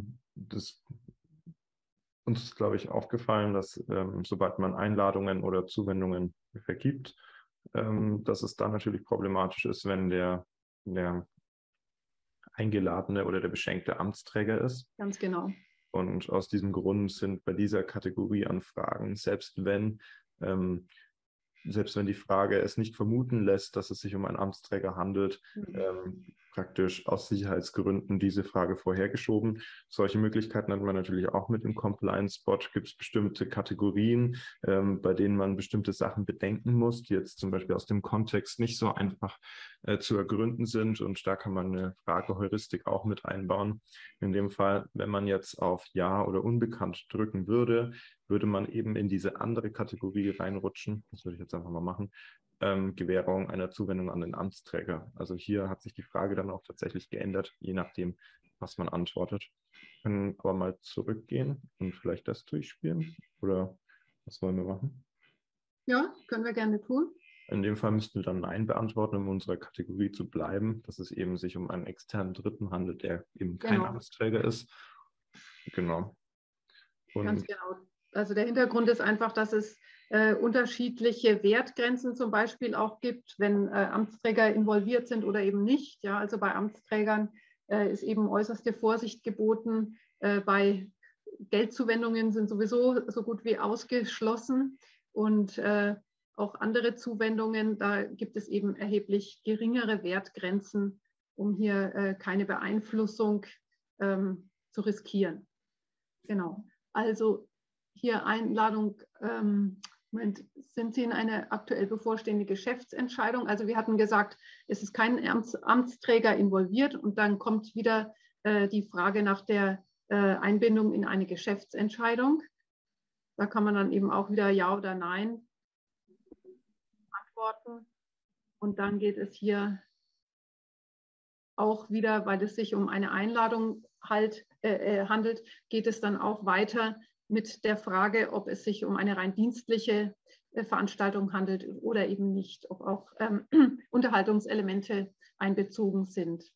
Uns ist, glaube ich, aufgefallen, dass sobald man Einladungen oder Zuwendungen vergibt, dass es dann natürlich problematisch ist, wenn der eingeladene oder der beschenkte Amtsträger ist. Ganz genau. Und aus diesem Grund sind bei dieser Kategorie an Fragen, selbst wenn die Frage es nicht vermuten lässt, dass es sich um einen Amtsträger handelt, praktisch aus Sicherheitsgründen diese Frage vorhergeschoben. Solche Möglichkeiten hat man natürlich auch mit dem Compliance-Spot. Gibt es bestimmte Kategorien, bei denen man bestimmte Sachen bedenken muss, die jetzt zum Beispiel aus dem Kontext nicht so einfach zu ergründen sind. Und da kann man eine Frageheuristik auch mit einbauen. In dem Fall, wenn man jetzt auf Ja oder Unbekannt drücken würde, würde man eben in diese andere Kategorie reinrutschen. Das würde ich jetzt einfach mal machen. Gewährung einer Zuwendung an den Amtsträger. Also hier hat sich die Frage dann auch tatsächlich geändert, je nachdem, was man antwortet. Wir können aber mal zurückgehen und vielleicht das durchspielen. Oder was wollen wir machen? Ja, können wir gerne tun. In dem Fall müssten wir dann Nein beantworten, um in unserer Kategorie zu bleiben, dass es eben sich um einen externen Dritten handelt, der eben kein Amtsträger ist. Genau. Und ganz genau. Also der Hintergrund ist einfach, dass es unterschiedliche Wertgrenzen zum Beispiel auch gibt, wenn Amtsträger involviert sind oder eben nicht. Ja, also bei Amtsträgern ist eben äußerste Vorsicht geboten. Bei Geldzuwendungen sind sowieso so gut wie ausgeschlossen. Und auch andere Zuwendungen, da gibt es eben erheblich geringere Wertgrenzen, um hier keine Beeinflussung zu riskieren. Genau. Also hier Einladung, Moment, sind Sie in eine aktuell bevorstehende Geschäftsentscheidung? Also wir hatten gesagt, es ist kein Amtsträger involviert und dann kommt wieder die Frage nach der Einbindung in eine Geschäftsentscheidung. Da kann man dann eben auch wieder Ja oder Nein antworten. Und dann geht es hier auch wieder, weil es sich um eine Einladung handelt, geht es dann auch weiter mit der Frage, ob es sich um eine rein dienstliche Veranstaltung handelt oder eben nicht, ob auch Unterhaltungselemente einbezogen sind.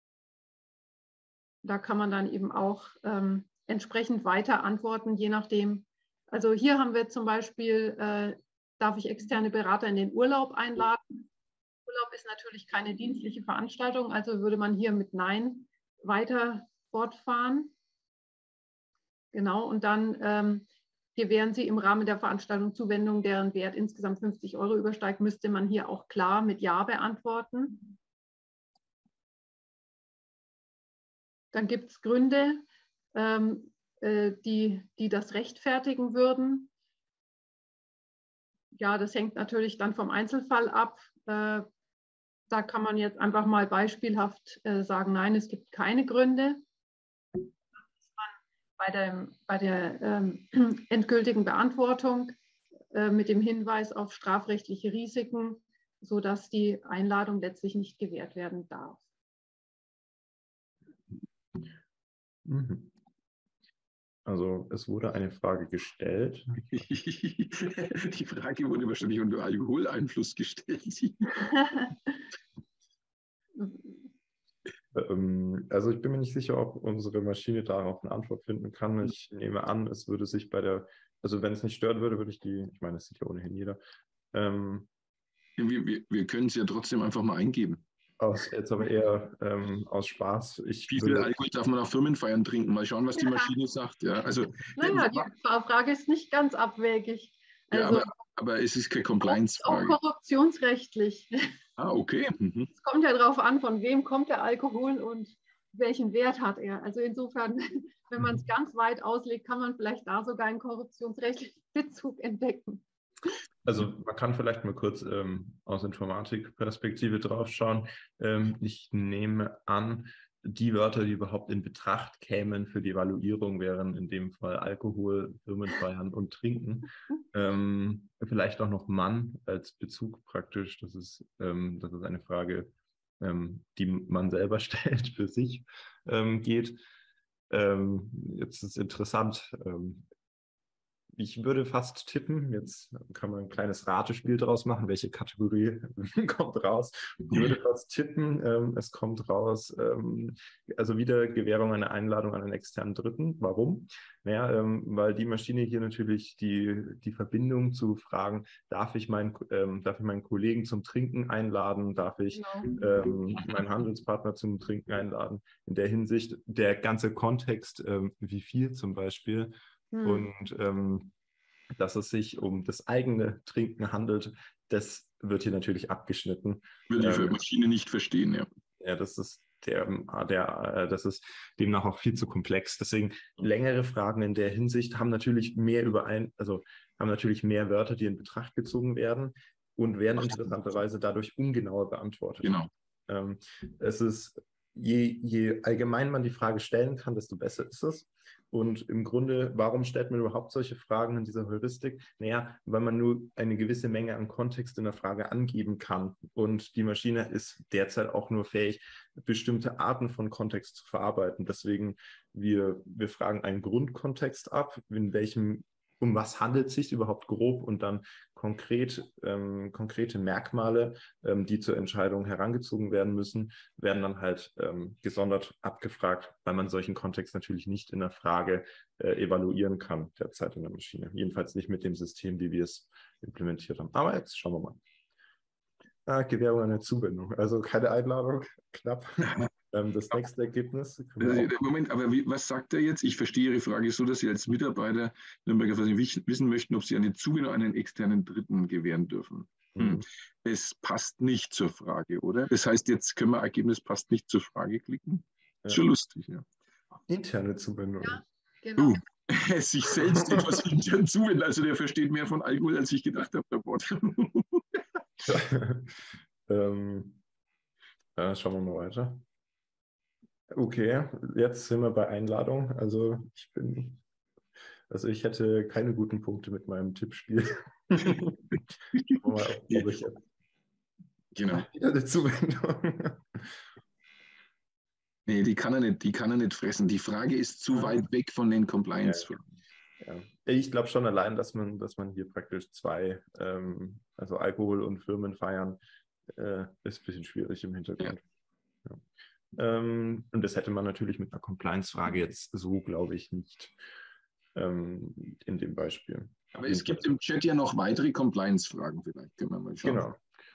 Da kann man dann eben auch entsprechend weiter antworten, je nachdem. Also hier haben wir zum Beispiel, darf ich externe Berater in den Urlaub einladen? Urlaub ist natürlich keine dienstliche Veranstaltung, also würde man hier mit Nein weiter fortfahren. Genau, und dann gewähren Sie im Rahmen der Veranstaltung Zuwendung, deren Wert insgesamt 50 € übersteigt, müsste man hier auch klar mit Ja beantworten. Dann gibt es Gründe, die das rechtfertigen würden. Ja, das hängt natürlich dann vom Einzelfall ab. Da kann man jetzt einfach mal beispielhaft sagen, nein, es gibt keine Gründe. Bei der endgültigen Beantwortung mit dem Hinweis auf strafrechtliche Risiken, sodass die Einladung letztlich nicht gewährt werden darf. Also es wurde eine Frage gestellt. Die Frage wurde wahrscheinlich unter Alkoholeinfluss gestellt. Also ich bin mir nicht sicher, ob unsere Maschine darauf eine Antwort finden kann. Ich nehme an, es würde sich also wenn es nicht stören würde, würde ich ich meine, das sieht ja ohnehin jeder. Wir können es ja trotzdem einfach mal eingeben. Jetzt aber eher aus Spaß. Wie viel Alkohol darf man auf Firmenfeiern trinken? Mal schauen, was die Maschine sagt. Ja, also, naja, die Frage ist nicht ganz abwegig. Also, ja, aber es ist keine Compliance-Frage. Auch korruptionsrechtlich. Ah, okay. Es kommt ja darauf an, von wem kommt der Alkohol und welchen Wert hat er. Also insofern, wenn man es ganz weit auslegt, kann man vielleicht da sogar einen korruptionsrechtlichen Bezug entdecken. Also man kann vielleicht mal kurz aus Informatikperspektive drauf schauen. Ich nehme an, die Wörter, die überhaupt in Betracht kämen für die Evaluierung, wären in dem Fall Alkohol, Firmenfeiern und Trinken. Vielleicht auch noch Mann als Bezug praktisch. Das ist eine Frage, die man selber stellt, für sich geht. Jetzt ist es interessant. Ich würde fast tippen, jetzt kann man ein kleines Ratespiel draus machen, welche Kategorie kommt raus. Ich würde fast tippen, es kommt raus, also wieder Gewährung einer Einladung an einen externen Dritten. Warum? Naja, weil die Maschine hier natürlich die Verbindung zu fragen, darf ich meinen Kollegen zum Trinken einladen, darf ich meinen Handelspartner zum Trinken einladen. In der Hinsicht der ganze Kontext, wie viel zum Beispiel, und dass es sich um das eigene Trinken handelt, das wird hier natürlich abgeschnitten. Würde die Maschine nicht verstehen, ja. Ja, das ist das ist demnach auch viel zu komplex. Deswegen längere Fragen in der Hinsicht haben natürlich mehr haben natürlich mehr Wörter, die in Betracht gezogen werden und werden interessanterweise dadurch ungenauer beantwortet. Genau. Es ist, je allgemein man die Frage stellen kann, desto besser ist es. Und im Grunde, warum stellt man überhaupt solche Fragen in dieser Heuristik? Naja, weil man nur eine gewisse Menge an Kontext in der Frage angeben kann. Und die Maschine ist derzeit auch nur fähig, bestimmte Arten von Kontext zu verarbeiten. Deswegen, wir fragen einen Grundkontext ab, um was handelt es sich überhaupt grob, und dann konkrete Merkmale, die zur Entscheidung herangezogen werden müssen, werden dann halt gesondert abgefragt, weil man solchen Kontext natürlich nicht in der Frage evaluieren kann derzeit in der Maschine. Jedenfalls nicht mit dem System, wie wir es implementiert haben. Aber jetzt schauen wir mal. Gewährung einer Zuwendung. Also keine Einladung, knapp. Das nächste Ergebnis. Moment, aber was sagt er jetzt? Ich verstehe Ihre Frage so, dass Sie als Mitarbeiter Nürnberger Versicherung wissen möchten, ob Sie eine Zuwendung an einen externen Dritten gewähren dürfen. Es passt nicht zur Frage, oder? Das heißt, jetzt können wir Ergebnis passt nicht zur Frage klicken. Ist schon lustig, ja. Interne Zuwendung. Ja, genau. Sich selbst etwas intern zuwenden. Also der versteht mehr von Alkohol, als ich gedacht habe, der Bot. Schauen wir mal weiter. Okay, jetzt sind wir bei Einladung. Also ich hätte keine guten Punkte mit meinem Tippspiel. Mal, ob ich genau. Eine Zuwendung. Nee, die kann er nicht fressen. Die Frage ist zu weit weg von den Compliance-Fragen. Ja. Ich glaube schon allein, dass man hier praktisch zwei, also Alkohol und Firmen feiern, ist ein bisschen schwierig im Hintergrund. Ja. Und das hätte man natürlich mit einer Compliance-Frage jetzt so, glaube ich, nicht in dem Beispiel. Aber es gibt im Chat ja noch weitere Compliance-Fragen, vielleicht können wir mal schauen.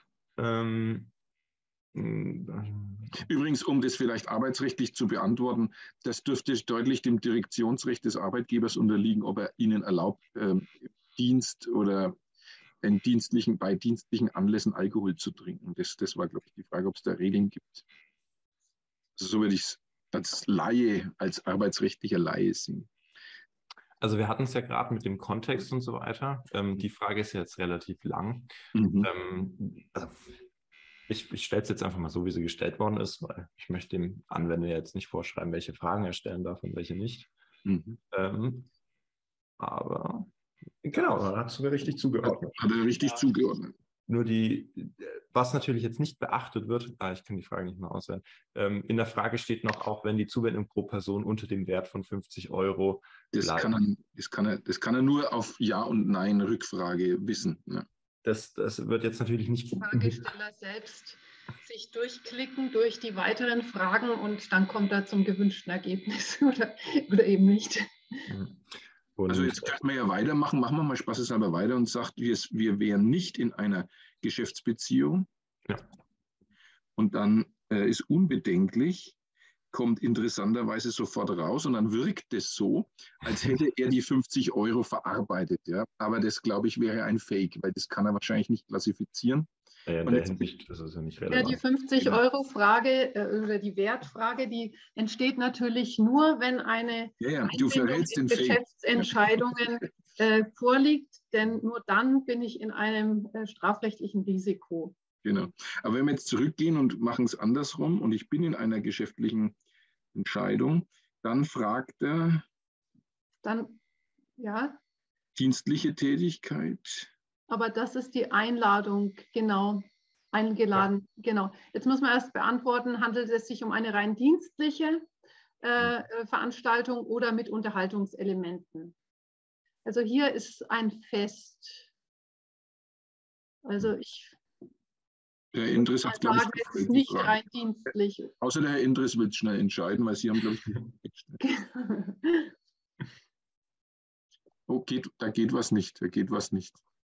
Genau. Übrigens, um das vielleicht arbeitsrechtlich zu beantworten, das dürfte deutlich dem Direktionsrecht des Arbeitgebers unterliegen, ob er Ihnen erlaubt, Dienst oder bei dienstlichen Anlässen Alkohol zu trinken. Das war, glaube ich, die Frage, ob es da Regeln gibt. Also so würde ich es als Laie, als arbeitsrechtlicher Laie sehen. Also wir hatten es ja gerade mit dem Kontext und so weiter. Die Frage ist ja jetzt relativ lang. Also ich stelle es jetzt einfach mal so, wie sie gestellt worden ist, weil ich möchte dem Anwender jetzt nicht vorschreiben, welche Fragen er stellen darf und welche nicht. Aber genau, dann hat es mir richtig zugeordnet. Hat er richtig zugeordnet. Nur was natürlich jetzt nicht beachtet wird, ich kann die Frage nicht mal auswählen, in der Frage steht noch, auch wenn die Zuwendung pro Person unter dem Wert von 50 € das kann er nur auf Ja und Nein Rückfrage wissen. Ja. Das wird jetzt natürlich nicht... Fragesteller selbst sich durchklicken durch die weiteren Fragen und dann kommt er zum gewünschten Ergebnis oder eben nicht. Und also jetzt können wir ja weitermachen, machen wir mal spaßeshalber weiter und sagt, wir wären nicht in einer Geschäftsbeziehung. Ja. Und dann ist unbedenklich, kommt interessanterweise sofort raus und dann wirkt es so, als hätte er die 50 € verarbeitet. Ja? Aber das, glaube ich, wäre ein Fake, weil das kann er wahrscheinlich nicht klassifizieren. Ja, in der Hinsicht ist es ja nicht relevant. Ja, die 50-€-Frage oder die Wertfrage, die entsteht natürlich nur, wenn eine du verrätst den Geschäftsentscheidungen vorliegt, denn nur dann bin ich in einem strafrechtlichen Risiko. Genau. Aber wenn wir jetzt zurückgehen und machen es andersrum und ich bin in einer geschäftlichen Entscheidung, dann fragt er dienstliche Tätigkeit. Aber das ist die Einladung, genau, eingeladen, genau. Jetzt muss man erst beantworten, handelt es sich um eine rein dienstliche Veranstaltung oder mit Unterhaltungselementen? Also hier ist ein Fest. Also ich Der Herr Indres hat, glaube ich, es ist nicht rein dienstlich. Außer der Herr Indres wird schnell entscheiden, weil Sie haben, glaube ich, oh, da geht was nicht, da geht was nicht.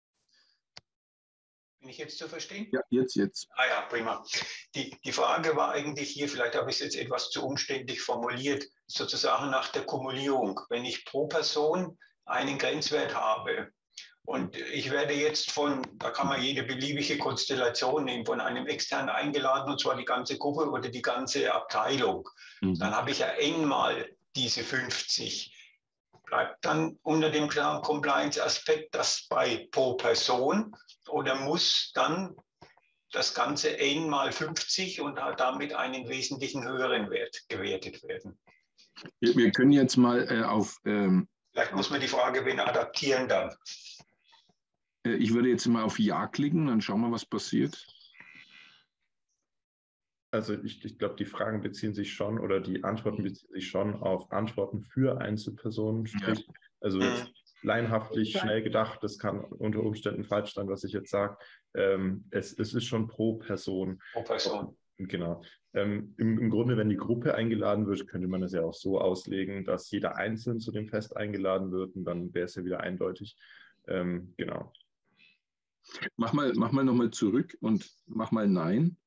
Bin ich jetzt zu verstehen? Ja, jetzt. Ah ja, prima. Die Frage war eigentlich hier, vielleicht habe ich es jetzt etwas zu umständlich formuliert, sozusagen nach der Kumulierung. Wenn ich pro Person einen Grenzwert habe und ich werde jetzt da kann man jede beliebige Konstellation nehmen, von einem externen eingeladen, und zwar die ganze Gruppe oder die ganze Abteilung. Dann habe ich ja mal diese 50. Bleibt dann unter dem klaren Compliance-Aspekt das bei pro Person oder muss dann das Ganze n mal 50 und hat damit einen wesentlichen höheren Wert gewertet werden? Wir können jetzt mal Vielleicht muss man die Frage adaptieren dann. Ich würde jetzt mal auf Ja klicken, dann schauen wir, was passiert. Also ich glaube, die Fragen beziehen sich schon oder die Antworten beziehen sich schon auf Antworten für Einzelpersonen. Sprich, ja. Also jetzt laienhaftlich schnell gedacht, das kann unter Umständen falsch sein, was ich jetzt sage. Es ist schon pro Person. Pro Person. Genau. Im Grunde, wenn die Gruppe eingeladen wird, könnte man es ja auch so auslegen, dass jeder einzeln zu dem Fest eingeladen wird und dann wäre es ja wieder eindeutig. Genau. Mach mal nochmal zurück und mach mal Nein.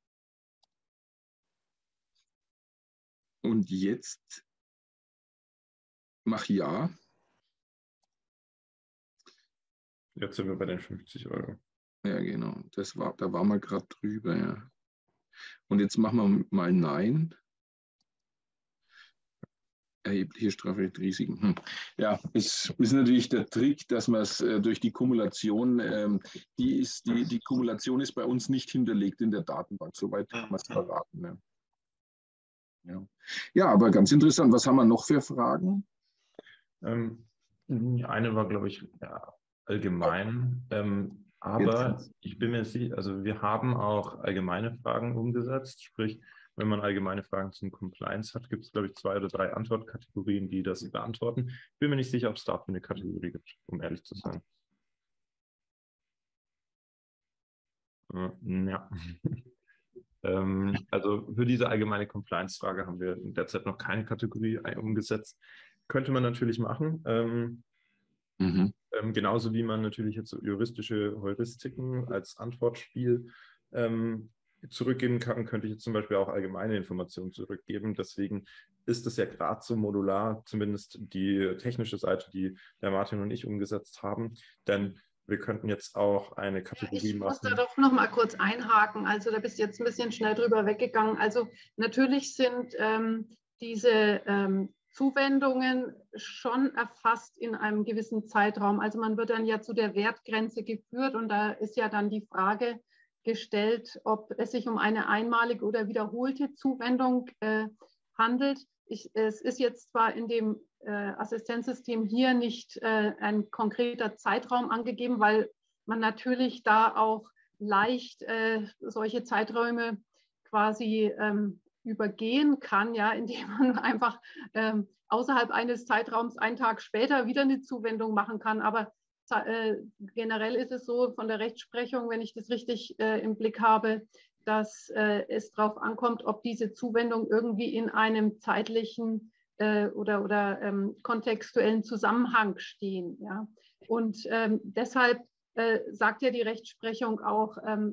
Und jetzt mach Ja. Jetzt sind wir bei den 50 €. Ja, genau. Da waren wir gerade drüber, ja. Und jetzt machen wir mal Nein. Erhebliche Strafrichtsrisiken. Ja, es ist natürlich der Trick, dass man es durch die Kumulation, die Kumulation ist bei uns nicht hinterlegt in der Datenbank. Soweit kann man es verraten. Ja. Ja, aber ganz interessant. Was haben wir noch für Fragen? Eine war, glaube ich, ja, allgemein. Aber ich bin mir sicher, also wir haben auch allgemeine Fragen umgesetzt. Sprich, wenn man allgemeine Fragen zum Compliance hat, gibt es, glaube ich, 2 oder 3 Antwortkategorien, die das beantworten. Ich bin mir nicht sicher, ob es dafür eine Kategorie gibt, um ehrlich zu sein. Ja. Also für diese allgemeine Compliance-Frage haben wir derzeit noch keine Kategorie umgesetzt. Könnte man natürlich machen. Genauso wie man natürlich jetzt so juristische Heuristiken als Antwortspiel zurückgeben kann, könnte ich jetzt zum Beispiel auch allgemeine Informationen zurückgeben. Deswegen ist es ja gerade so modular, zumindest die technische Seite, die der Martin und ich umgesetzt haben. Denn wir könnten jetzt auch eine Kategorie machen. Ich muss da doch noch mal kurz einhaken. Also da bist du jetzt ein bisschen schnell drüber weggegangen. Also natürlich sind diese Zuwendungen schon erfasst in einem gewissen Zeitraum. Also man wird dann ja zu der Wertgrenze geführt und da ist ja dann die Frage gestellt, ob es sich um eine einmalige oder wiederholte Zuwendung handelt. Es ist jetzt zwar in dem Assistenzsystem hier nicht ein konkreter Zeitraum angegeben, weil man natürlich da auch leicht solche Zeiträume quasi übergehen kann, ja, indem man einfach außerhalb eines Zeitraums einen Tag später wieder eine Zuwendung machen kann. Aber generell ist es so von der Rechtsprechung, wenn ich das richtig im Blick habe, dass es darauf ankommt, ob diese Zuwendung irgendwie in einem zeitlichen oder kontextuellen Zusammenhang stehen. Ja? Und deshalb sagt ja die Rechtsprechung auch,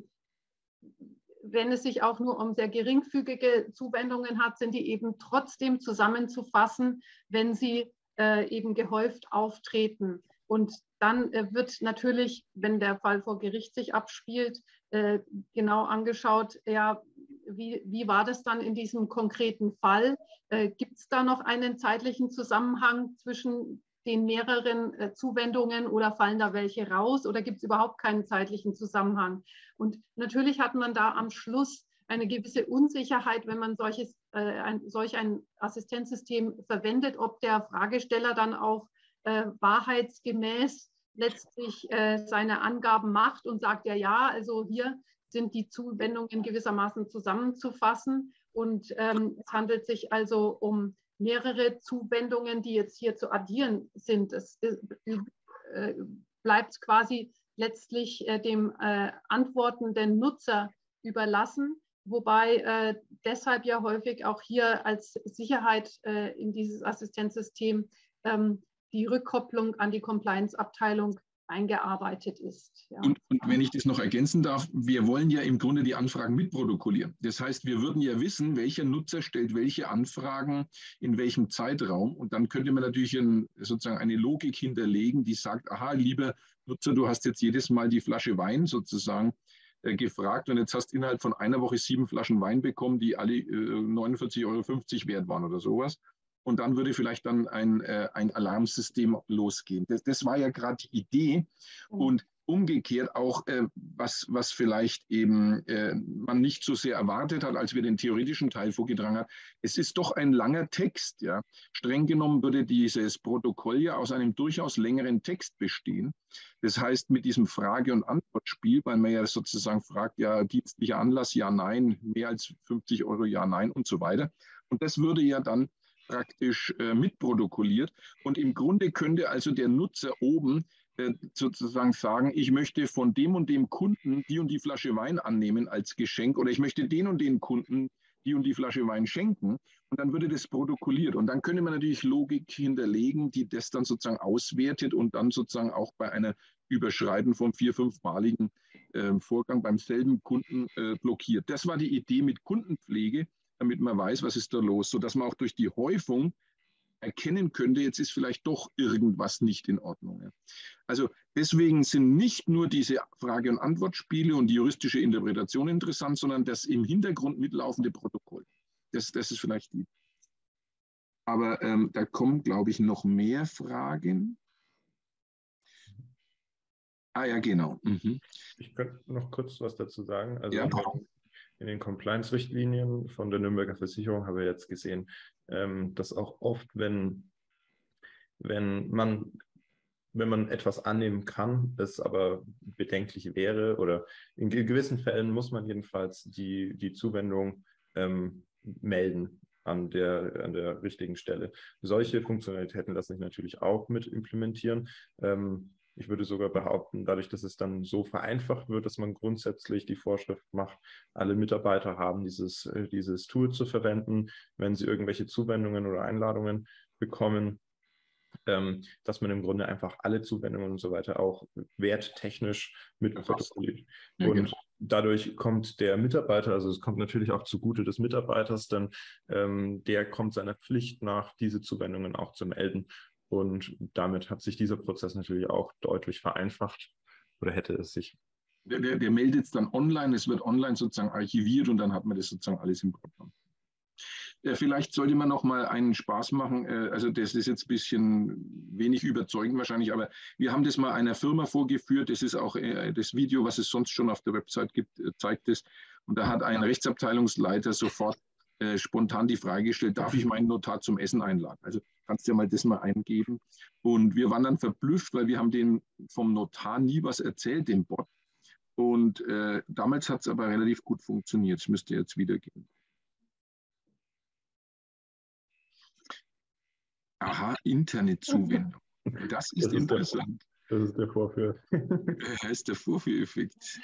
wenn es sich auch nur um sehr geringfügige Zuwendungen hat, sind die eben trotzdem zusammenzufassen, wenn sie eben gehäuft auftreten. Und dann wird natürlich, wenn der Fall vor Gericht sich abspielt, genau angeschaut, ja, wie war das dann in diesem konkreten Fall? Gibt es da noch einen zeitlichen Zusammenhang zwischen den mehreren Zuwendungen oder fallen da welche raus oder gibt es überhaupt keinen zeitlichen Zusammenhang? Und natürlich hat man da am Schluss eine gewisse Unsicherheit, wenn man solch ein Assistenzsystem verwendet, ob der Fragesteller dann auch wahrheitsgemäß letztlich seine Angaben macht und sagt, ja, also hier sind die Zuwendungen gewissermaßen zusammenzufassen und es handelt sich also um mehrere Zuwendungen, die jetzt hier zu addieren sind. Es bleibt es quasi letztlich dem antwortenden Nutzer überlassen, wobei deshalb ja häufig auch hier als Sicherheit in dieses Assistenzsystem die Rückkopplung an die Compliance-Abteilung eingearbeitet ist. Ja. Und wenn ich das noch ergänzen darf, wir wollen ja im Grunde die Anfragen mitprotokollieren. Das heißt, wir würden ja wissen, welcher Nutzer stellt welche Anfragen in welchem Zeitraum. Und dann könnte man natürlich sozusagen eine Logik hinterlegen, die sagt, aha, lieber Nutzer, du hast jetzt jedes Mal die Flasche Wein sozusagen gefragt und jetzt hast du innerhalb von einer Woche 7 Flaschen Wein bekommen, die alle 49,50 € wert waren oder sowas. Und dann würde vielleicht dann ein Alarmsystem losgehen. Das war ja gerade die Idee. Und umgekehrt auch, was vielleicht eben man nicht so sehr erwartet hat, als wir den theoretischen Teil vorgetragen haben. Es ist doch ein langer Text. Ja. Streng genommen würde dieses Protokoll ja aus einem durchaus längeren Text bestehen. Das heißt, mit diesem Frage- und Antwortspiel, weil man ja sozusagen fragt, ja, dienstlicher Anlass, ja, nein, mehr als 50 €, ja, nein und so weiter. Und das würde ja dann praktisch mitprotokolliert. Und im Grunde könnte also der Nutzer oben sozusagen sagen, ich möchte von dem und dem Kunden die und die Flasche Wein annehmen als Geschenk oder ich möchte den und den Kunden die und die Flasche Wein schenken. Und dann würde das protokolliert. Und dann könnte man natürlich Logik hinterlegen, die das dann sozusagen auswertet und dann sozusagen auch bei einer Überschreiten vom 4-, 5-maligen Vorgang beim selben Kunden blockiert. Das war die Idee mit Kundenpflege, damit man weiß, was ist da los, sodass man auch durch die Häufung erkennen könnte, jetzt ist vielleicht doch irgendwas nicht in Ordnung. Also deswegen sind nicht nur diese Frage- und Antwortspiele und die juristische Interpretation interessant, sondern das im Hintergrund mitlaufende Protokoll. Das ist vielleicht die. Aber da kommen, glaube ich, noch mehr Fragen. Ah ja, genau. Mhm. Ich könnte noch kurz was dazu sagen. Also ja, in den Compliance-Richtlinien von der Nürnberger Versicherung haben wir jetzt gesehen, dass auch oft, wenn man etwas annehmen kann, es aber bedenklich wäre oder in gewissen Fällen muss man jedenfalls die Zuwendung melden an der richtigen Stelle. Solche Funktionalitäten lassen sich natürlich auch mit implementieren. Ich würde sogar behaupten, dadurch, dass es dann so vereinfacht wird, dass man grundsätzlich die Vorschrift macht, alle Mitarbeiter haben dieses Tool zu verwenden, wenn sie irgendwelche Zuwendungen oder Einladungen bekommen, dass man im Grunde einfach alle Zuwendungen und so weiter auch werttechnisch mit protokolliert. Ja, und dadurch kommt der Mitarbeiter, also es kommt natürlich auch zugute des Mitarbeiters, denn der kommt seiner Pflicht nach, diese Zuwendungen auch zu melden. Und damit hat sich dieser Prozess natürlich auch deutlich vereinfacht oder hätte es sich. Der meldet es dann online, es wird online sozusagen archiviert und dann hat man das sozusagen alles im Programm. Vielleicht sollte man noch mal einen Spaß machen. Also das ist jetzt ein bisschen wenig überzeugend wahrscheinlich, aber wir haben das mal einer Firma vorgeführt. Das ist auch das Video, was es sonst schon auf der Website gibt, zeigt es. Und da hat ein Rechtsabteilungsleiter sofort spontan die Frage gestellt, darf ich meinen Notar zum Essen einladen? Also kannst du ja mal das mal eingeben. Und wir waren dann verblüfft, weil wir haben dem vom Notar nie was erzählt, dem Bot. Und damals hat es aber relativ gut funktioniert. Es müsste jetzt wieder gehen. Aha, Internetzuwendung. Das ist interessant. Das ist der Vorführ. Das ist der Vorführeffekt.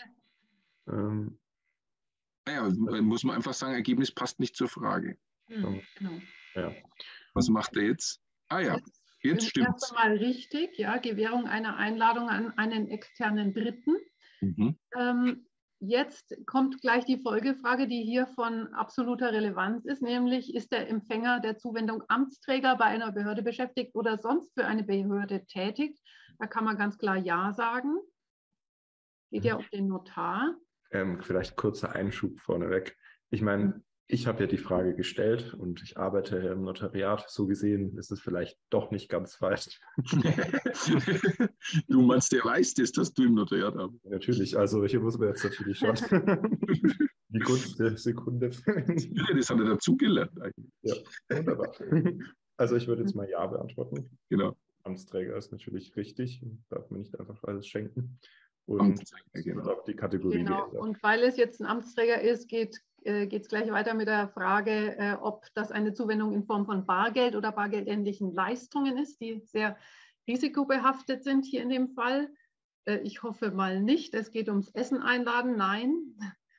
Naja, muss man einfach sagen, Ergebnis passt nicht zur Frage. Genau. Ja. Was macht er jetzt? Ah ja, jetzt stimmt es. Erst einmal richtig, ja, Gewährung einer Einladung an einen externen Dritten. Mhm. Jetzt kommt gleich die Folgefrage, die hier von absoluter Relevanz ist, nämlich ist der Empfänger der Zuwendung Amtsträger, bei einer Behörde beschäftigt oder sonst für eine Behörde tätig? Da kann man ganz klar Ja sagen. Geht ja um den Notar. Vielleicht kurzer Einschub vorneweg. Ich meine, ich habe ja die Frage gestellt und ich arbeite ja im Notariat. So gesehen ist es vielleicht doch nicht ganz falsch. Du meinst, der weiß das, dass du im Notariat arbeitest? Natürlich, also hier muss man jetzt natürlich schon die Gunst der Sekunde. Ja, das hat er dazugelernt eigentlich. Ja, wunderbar. Also ich würde jetzt mal Ja beantworten. Genau. Amtsträger ist natürlich richtig, darf man nicht einfach alles schenken. Und genau. auch die Kategorie. Genau, und weil es jetzt ein Amtsträger ist, geht es gleich weiter mit der Frage, ob das eine Zuwendung in Form von Bargeld oder bargeldähnlichen Leistungen ist, die sehr risikobehaftet sind hier in dem Fall. Ich hoffe mal nicht. Es geht ums Essen einladen. Nein.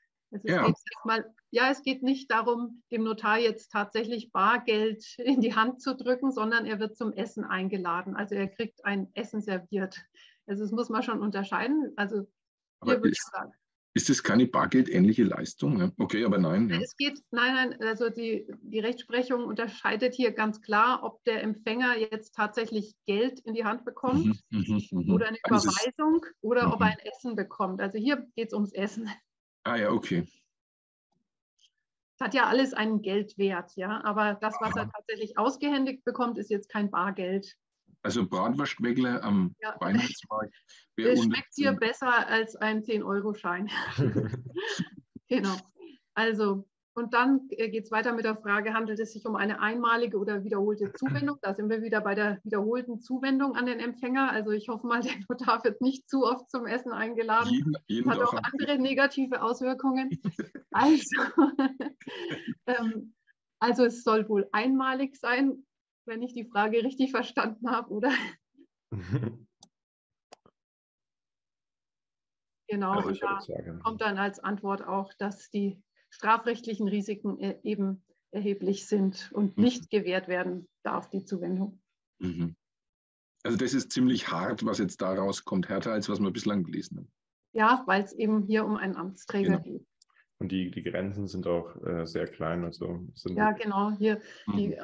Es geht nicht darum, dem Notar jetzt tatsächlich Bargeld in die Hand zu drücken, sondern er wird zum Essen eingeladen. Also er kriegt ein Essen serviert. Also das muss man schon unterscheiden. Also hier würde ich sagen. Ist das keine bargeldähnliche Leistung? Ne? Okay, aber nein. Ja. Nein, also die Rechtsprechung unterscheidet hier ganz klar, ob der Empfänger jetzt tatsächlich Geld in die Hand bekommt oder eine Überweisung oder ob er ein Essen bekommt. Also hier geht es ums Essen. Ah ja, okay. Es hat ja alles einen Geldwert, ja, aber das, was er tatsächlich ausgehändigt bekommt, ist jetzt kein Bargeld. Also Bratwurstweckler am Weihnachtsmarkt. Schmeckt hier besser als ein 10-Euro-Schein. Genau. Also, und dann geht es weiter mit der Frage, handelt es sich um eine einmalige oder wiederholte Zuwendung? Da sind wir wieder bei der wiederholten Zuwendung an den Empfänger. Also ich hoffe mal, der Notar wird nicht zu oft zum Essen eingeladen. Jeden hat auch andere negative Auswirkungen. Also es soll wohl einmalig sein, wenn ich die Frage richtig verstanden habe, oder? Genau, also und da kommt dann als Antwort auch, dass die strafrechtlichen Risiken eben erheblich sind und nicht gewährt werden darf, die Zuwendung. Also das ist ziemlich hart, was jetzt da rauskommt, härter als was wir bislang gelesen haben. Ja, weil es eben hier um einen Amtsträger geht. Und die Grenzen sind auch sehr klein. Also ja, genau, hier die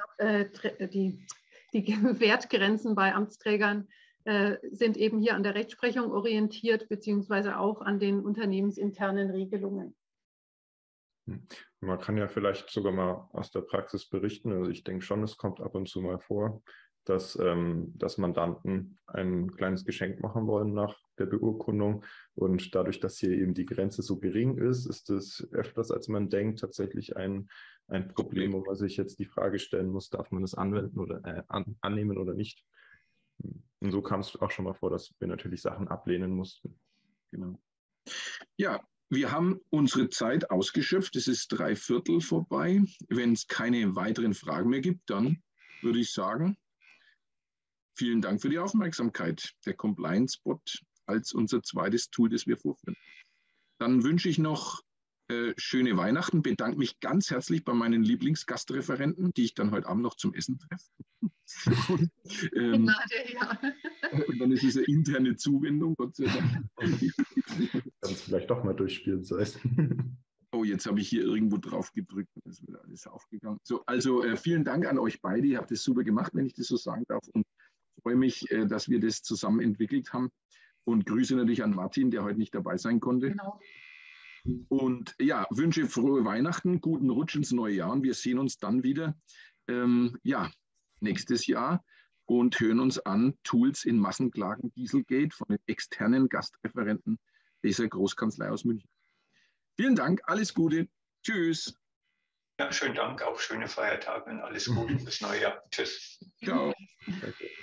Wertgrenzen bei Amtsträgern sind eben hier an der Rechtsprechung orientiert, beziehungsweise auch an den unternehmensinternen Regelungen. Man kann ja vielleicht sogar mal aus der Praxis berichten. Also ich denke schon, es kommt ab und zu mal vor, dass Mandanten ein kleines Geschenk machen wollen nach der Beurkundung. Und dadurch, dass hier eben die Grenze so gering ist, ist es öfters, als man denkt, tatsächlich ein Problem, wo man sich jetzt die Frage stellen muss, darf man das anwenden oder annehmen oder nicht. Und so kam es auch schon mal vor, dass wir natürlich Sachen ablehnen mussten. Genau. Ja, wir haben unsere Zeit ausgeschöpft. Es ist 3/4 vorbei. Wenn es keine weiteren Fragen mehr gibt, dann würde ich sagen, vielen Dank für die Aufmerksamkeit. Der Compliance-Bot als unser zweites Tool, das wir vorführen. Dann wünsche ich noch schöne Weihnachten, bedanke mich ganz herzlich bei meinen Lieblingsgastreferenten, die ich dann heute Abend noch zum Essen treffe. Und dann ist es eine interne Zuwendung, Gott sei Dank. Kann es vielleicht doch mal durchspielen sollen. Oh, jetzt habe ich hier irgendwo drauf gedrückt und es wird alles aufgegangen. So, also vielen Dank an euch beide. Ihr habt es super gemacht, wenn ich das so sagen darf. Und freue mich, dass wir das zusammen entwickelt haben. Und Grüße natürlich an Martin, der heute nicht dabei sein konnte. Genau. Und ja, wünsche frohe Weihnachten, guten Rutsch ins neue Jahr. Und wir sehen uns dann wieder nächstes Jahr und hören uns an Tools in Massenklagen Dieselgate von den externen Gastreferenten dieser Großkanzlei aus München. Vielen Dank, alles Gute. Tschüss. Ja, schönen Dank, auch schöne Feiertage und alles Gute fürs neue Jahr. Tschüss. Ciao. Danke.